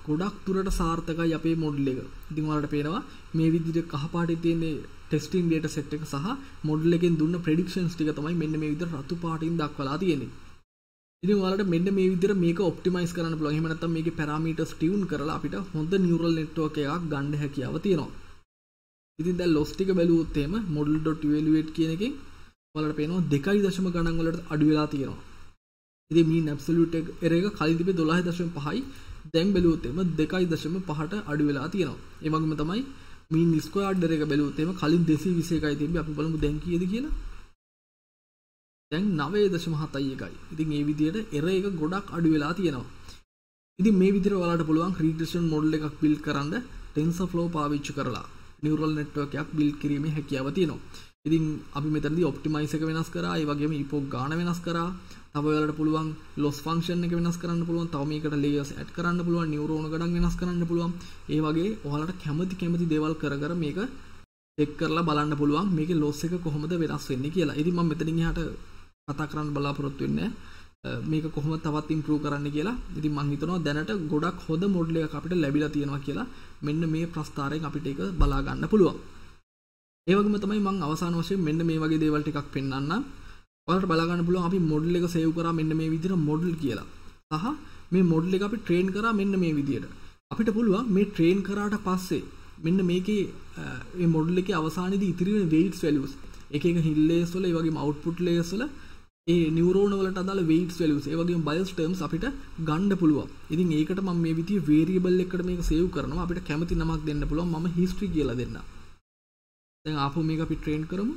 ගොඩක් දුරට සාර්ථකයි අපේ මොඩල් එක. ඉතින් ඔයාලට පේනවා මේ විදිහට කහ පාටේ තියෙන ටෙස්ටිං data set එක සහ මොඩල් එකෙන් දුන්න predictions ටික තමයි මෙන්න මේ විදිහට රතු පාටින් දක්වලා තියෙන්නේ. ඉතින් ඔයාලට මෙන්න මේ විදිහට මේක ඔප්ටිමයිස් කරන්න පුළුවන්. එහෙම නැත්නම් මේකේ parameters tune කරලා අපිට හොඳ neural network එකක් ගන්න හැකියාව තියෙනවා. ඉතින් දැන් loss ටික බැලුවොත් එහෙම model.evaluate කියන එකෙන් ඔයාලට පේනවා 2 ගණන් වලට අඩු වෙලා තියෙනවා. ඉතින් mean absolute error එක කලින් තිබේ 12.5යි දැන් බැලුවොත් එහෙම 2.5ට අඩු වෙලා තියෙනවා. ඒ වගේම තමයි mean squared error එක බැලුවොත් එහෙම කලින් 221යි තිබ්බේ. අපි බලමු දැන් කීයද කියලා. දැන් 9.71යි. ඉතින් මේ විදිහට error එක ගොඩක් අඩු වෙලා තියෙනවා. ඉතින් මේ විදිහට ඔයාලට පුළුවන් regression model එකක් build කරන්න TensorFlow පාවිච්චි කරලා neural network එකක් build කිරීමේ හැකියාව තියෙනවා. ඉතින් අපි මෙතනදී optimize එක වෙනස් කරා, ඒ වගේම epoch ගාන වෙනස් කරා. තව ඔයාලට පුළුවන් loss function එක වෙනස් කරන්න පුළුවන්. තව මේකට layers add කරන්න පුළුවන්, neuron ගණන් වෙනස් කරන්න පුළුවන්. ඒ වගේ ඔයාලට කැමති දේවල් කර මේක check කරලා බලන්න පුළුවන් මේකේ loss එක කොහොමද වෙනස් වෙන්නේ කියලා. ඉතින් මම මෙතනින් එහාට කතා කරන්න බලාපොරොත්තු වෙන්නේ මේක කොහොමද තවත් improve කරන්න කියලා. ඉතින් මම හිතනවා දැනට ගොඩක් හොඳ model එකක් අපිට ලැබිලා තියෙනවා කියලා. මෙන්න මේ ප්‍රස්තාරයෙන් අපිට ඒක බලා ගන්න පුළුවන්. ඒ වගේම තමයි මම අවසාන වශයෙන් මෙන්න මේ වගේ දේවල් ටිකක් පෙන්නන්නම්. ඔයාලට බලා ගන්න පුළුවන් අපි මොඩල් එක සේව් කරා මෙන්න මේ විදිහට මොඩල් කියලා. සහ මේ මොඩල් එක අපි ට්‍රේන් කරා මෙන්න මේ විදිහට. අපිට පුළුවන් මේ ට්‍රේන් කරාට පස්සේ මෙන්න මේකේ මේ මොඩල් එකේ අවසානයේදී ඉතිරි වෙන weights values එක hill layers වල ඒ වගේම output layers වල ඒ neuron වලට අදාළ weights values ඒ වගේම bias terms අපිට ගන්න පුළුවන්. ඉතින් ඒකට මම මේ විදිහේ variable එකකට මේක සේව් කරනවා. අපිට කැමති නමක් දෙන්න පුළුවන්. මම history කියලා දෙන්නම්. දැන් ආපහු මේක අපි ට්‍රේන් කරමු.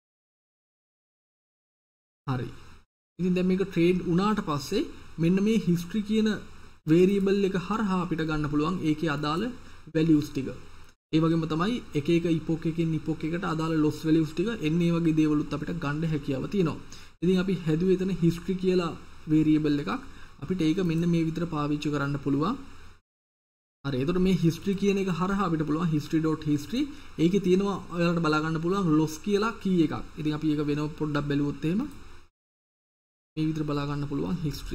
හරි. ඉතින් දැන් මේක ට්‍රේන් වුණාට පස්සේ මෙන්න මේ history කියන variable එක හරහා අපිට ගන්න පුළුවන් ඒකේ අදාළ values ටික. ඒ වගේම තමයි එක epoch එකකින් epoch එකට අදාළ loss values ටික එන්නේ වගේ දේවලුත් අපිට ගන්න හැකියාව තියෙනවා. ඉතින් අපි හැදුවේ එතන history කියලා variable එකක්. අපිට ඒක මෙන්න මේ විදිහට පාවිච්චි කරන්න පුළුවන්. හරි. එතකොට මේ history කියන එක හරහා අපිට පුළුවන් history.history ඒකේ තියෙනවා ඔයාලට බලා ගන්න පුළුවන් loss කියලා key එකක්. ඉතින් අපි ඒක වෙනම පොඩ්ඩක් බැලුවොත් එහෙම මේ විදිහට බලා ගන්න පුළුවන්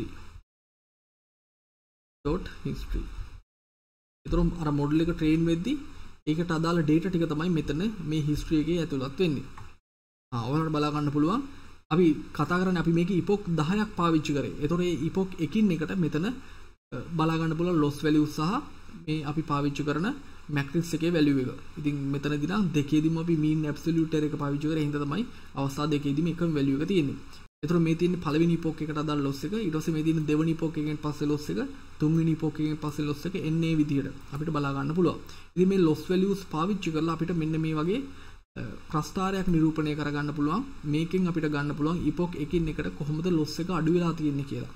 history.history. ඒතරම් අර මොඩල් එක ට්‍රේන් වෙද්දී ඒකට අදාළ data ටික තමයි මෙතන මේ history එකේ ඇතුළත් වෙන්නේ. ඔයාලට බලා ගන්න පුළුවන් අපි කතා කරන්නේ අපි මේකේ epoch 10ක් පාවිච්චි කරේ. ඒතකොට මේ epoch එකින් එකට මෙතන බලා ගන්න පුළුවන් loss value සහ මේ අපි පාවිච්චි කරන matrix එකේ value එක. ඉතින් මෙතනදී නම් දෙකේදීම අපි mean absolute error එක පාවිච්චි කරේ. හින්දා තමයි අවස්ථා දෙකේදීම එකම value එක තියෙන්නේ. ඒතකොට මේ තියෙන්නේ පළවෙනි epoch එකට අදාළ loss එක. ඊට පස්සේ මේ තියෙන දෙවෙනි epoch එකෙන් පස්සේ loss එක, තුන්වෙනි epoch එකෙන් පස්සේ loss එක එන්නේ විදිහට අපිට බලා ගන්න පුළුවන්. ඉතින් මේ loss values පාවිච්චි කරලා අපිට මෙන්න මේ වගේ ප්‍රස්ථාරයක් නිරූපණය කරගන්න පුළුවන්. මේකෙන් අපිට ගන්න පුළුවන් epoch එකින් එකට කොහොමද loss එක අඩු වෙලා තියෙන්නේ කියලා.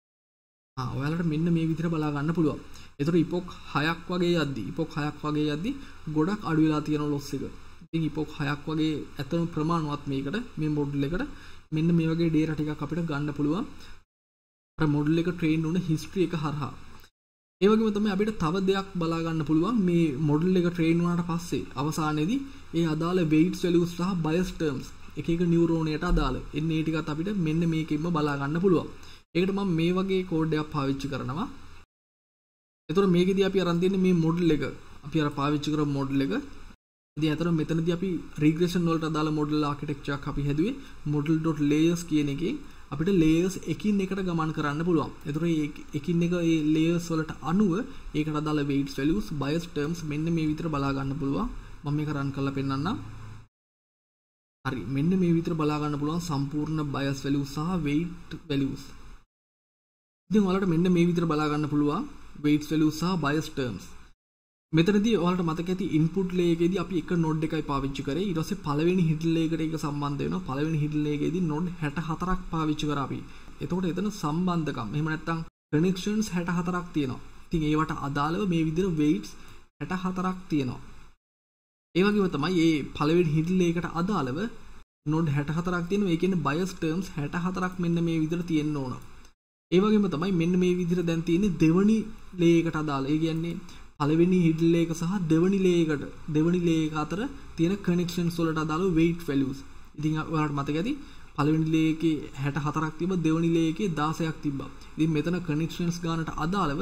ඔයාලට මෙන්න මේ විදිහට බලා ගන්න පුළුවන්. ඒතකොට epoch 6ක් වගේ යද්දි ගොඩක් අඩු වෙලා තියෙන loss එක. ඉතින් epoch 6ක් වගේ ඇතම ප්‍රමාණවත් මේකට මේ මොඩල් එකට මෙන්න මේ වගේ data ටිකක් අපිට ගන්න පුළුවන්. අර මොඩල් එක ට්‍රේන් වුණ history එක හරහා. ඒ වගේම තමයි අපිට තව දෙයක් බලා ගන්න පුළුවන් මේ මොඩල් එක ට්‍රේන් වුණාට පස්සේ අවසානයේදී ඒ අදාළ weights values සහ bias terms එක neuron එකට අදාළ එන්නේ ටිකත් අපිට මෙන්න මේකෙන්ම බලා ගන්න පුළුවන්. ඒකට මම මේ වගේ කෝඩ් එකක් පාවිච්චි කරනවා. එතකොට මේකෙදී අපි අරන් දෙන්නේ මේ මොඩල් එක. අපි අර පාවිච්චි කරපු මොඩල් එක. ඉතින් අතන මෙතනදී අපි regression වලට අදාළ model architecture එකක් අපි හැදුවේ model.layers කියන එකෙන් අපිට layers එකින් එකට ගමන් කරන්න පුළුවන්. එතකොට එකින් එක ඒ layers වලට අනුව ඒකට අදාළ weights values bias terms මෙන්න මේ විදිහට බලා ගන්න පුළුවන්. මම මේක run කරලා පෙන්නන්නම්. හරි. මෙන්න මේ විදිහට බලා ගන්න පුළුවන් සම්පූර්ණ bias values සහ weight values. ඉතින් ඔයාලට මෙන්න මේ විදිහට බලා ගන්න පුළුවන් weights values සහ bias terms. මෙතනදී ඔයාලට මතක ඇති input layer එකේදී අපි එක node එකයි පාවිච්චි කරේ. ඊට පස්සේ පළවෙනි hidden layer එකට ඒක සම්බන්ධ වෙනවා. පළවෙනි hidden layer එකේදී node 64ක් පාවිච්චි කරා අපි. එතකොට එතන සම්බන්ධකම් එහෙම නැත්නම් connections 64ක් තියෙනවා. ඉතින් ඒවට අදාළව මේ විදිහට weights 64ක් තියෙනවා. ඒ වගේම තමයි මේ පළවෙනි hidden layer එකට අදාළව node 64ක් තියෙනවා. ඒ කියන්නේ bias terms 64ක් මෙන්න මේ විදිහට තියෙන්න ඕන. ඒ වගේම තමයි මෙන්න මේ විදිහට දැන් තියෙන්නේ දෙවනි layer එකට අදාළ. ඒ කියන්නේ පළවෙනි hidden layer එක සහ දෙවනි layer එක අතර තියෙන connections වලට අදාළ weight values. ඉතින් ඔයාලට මතක ඇති පළවෙනි layer එකේ 64ක් තිබ්බා, දෙවනි layer එකේ 16ක් තිබ්බා. ඉතින් මෙතන connections ගානට අදාළව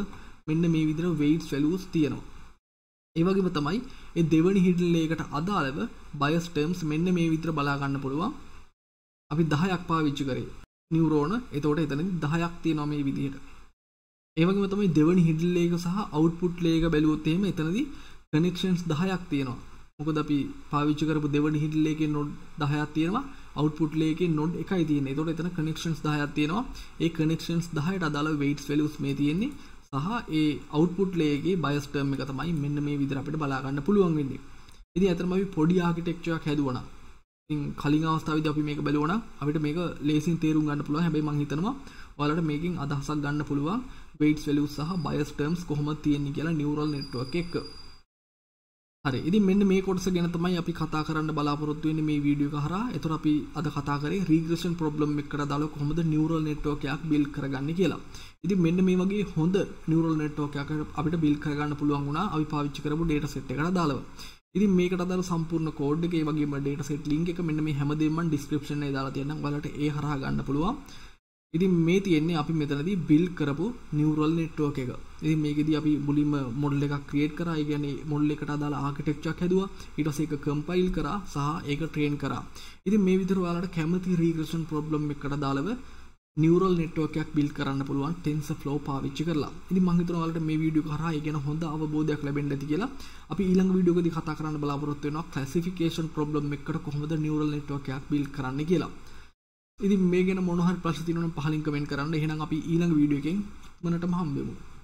මෙන්න මේ විදිහට weights values තියෙනවා. ඒ වගේම තමයි ඒ දෙවෙනි hidden layer එකට අදාළව bias terms මෙන්න මේ විදිහට බලා ගන්න පුළුවන්. අපි 10ක් පාවිච්චි කරේ නියුරෝන. එතකොට එතනදී 10ක් තියෙනවා මේ විදිහට. ඒ වගේම තමයි දෙවෙනි hidden layer එක සහ output layer එක බැලුවොත් එහෙම එතනදී connections 10ක් තියෙනවා. මොකද අපි පාවිච්චි කරපු දෙවෙනි hidden layer එකේ node 10ක් තියෙනවා. output layer එකේ node එකයි තියෙන්නේ. එතකොට එතන connections 10ක් තියෙනවා. ඒ connections 10ට අදාළව weights values මේ තියෙන්නේ. සහ ඒ output layer එකේ bias term එක තමයි මෙන්න මේ විදිහට අපිට බලා ගන්න පුළුවන් වෙන්නේ. ඉතින් අතරම අපි පොඩි architecture එකක් හැදුවා නම් ඉතින් කලින් අවස්ථාවේදී අපි මේක බැලුවා නම් අපිට මේක ලේසියෙන් තේරුම් ගන්න පුළුවන්. හැබැයි මම හිතනවා ඔයාලට මේකෙන් අදහසක් ගන්න පුළුවන් weights values සහ bias terms කොහොමද තියෙන්නේ කියලා neural network එක. හරි. ඉතින් මෙන්න මේ කොටස ගැන තමයි අපි කතා කරන්න බලාපොරොත්තු වෙන්නේ මේ වීඩියෝ එක හරහා. ඒතර අපි අද කතා කරේ regression problem එකකට දාලා කොහොමද neural network එකක් build කරගන්නේ කියලා. ඉතින් මෙන්න මේ වගේ හොඳ neural network එකක් අපිට build කරගන්න පුළුවන් වුණා අපි පාවිච්චි කරපු data set එකට දාලා. ඉතින් මේකට අදාළ සම්පූර්ණ කෝඩ් එක ඒ වගේම data set link එක මෙන්න මේ හැමදේම මම description එකේ දාලා තියෙනවා. ඔයාලට ඒ හරහා ගන්න පුළුවන්. ඉතින් මේ තියෙන්නේ අපි මෙතනදී build කරපු neural network එක. ඉතින් මේකෙදී අපි මුලින්ම model එකක් create කරා. ඒ කියන්නේ model එකට අදාළ architecture එකක් හැදුවා. ඊට පස්සේ ඒක compile කරා සහ ඒක train කරා. ඉතින් මේ විදිහට ඔයාලට කැමති regression problem එකකට අදාළව neural network එකක් build කරන්න පුළුවන් TensorFlow පාවිච්චි කරලා. ඉතින් මම හිතනවා ඔයාලට මේ වීඩියෝ එක හරහා ඒ ගැන හොඳ අවබෝධයක් ලැබෙන්න ඇති කියලා. අපි ඊළඟ වීඩියෝ එකදී කතා කරන්න බලාපොරොත්තු වෙනවා classification problem එකකට කොහොමද neural network එකක් build කරන්න කියලා. ඉතින් මේ ගැන මොන හරි ප්‍රශ්න තියෙනවා නම් පහලින් කමෙන්ට් කරන්න. එහෙනම් අපි ඊළඟ වීඩියෝ එකෙන් ඉක්මනටම හම්බෙමු.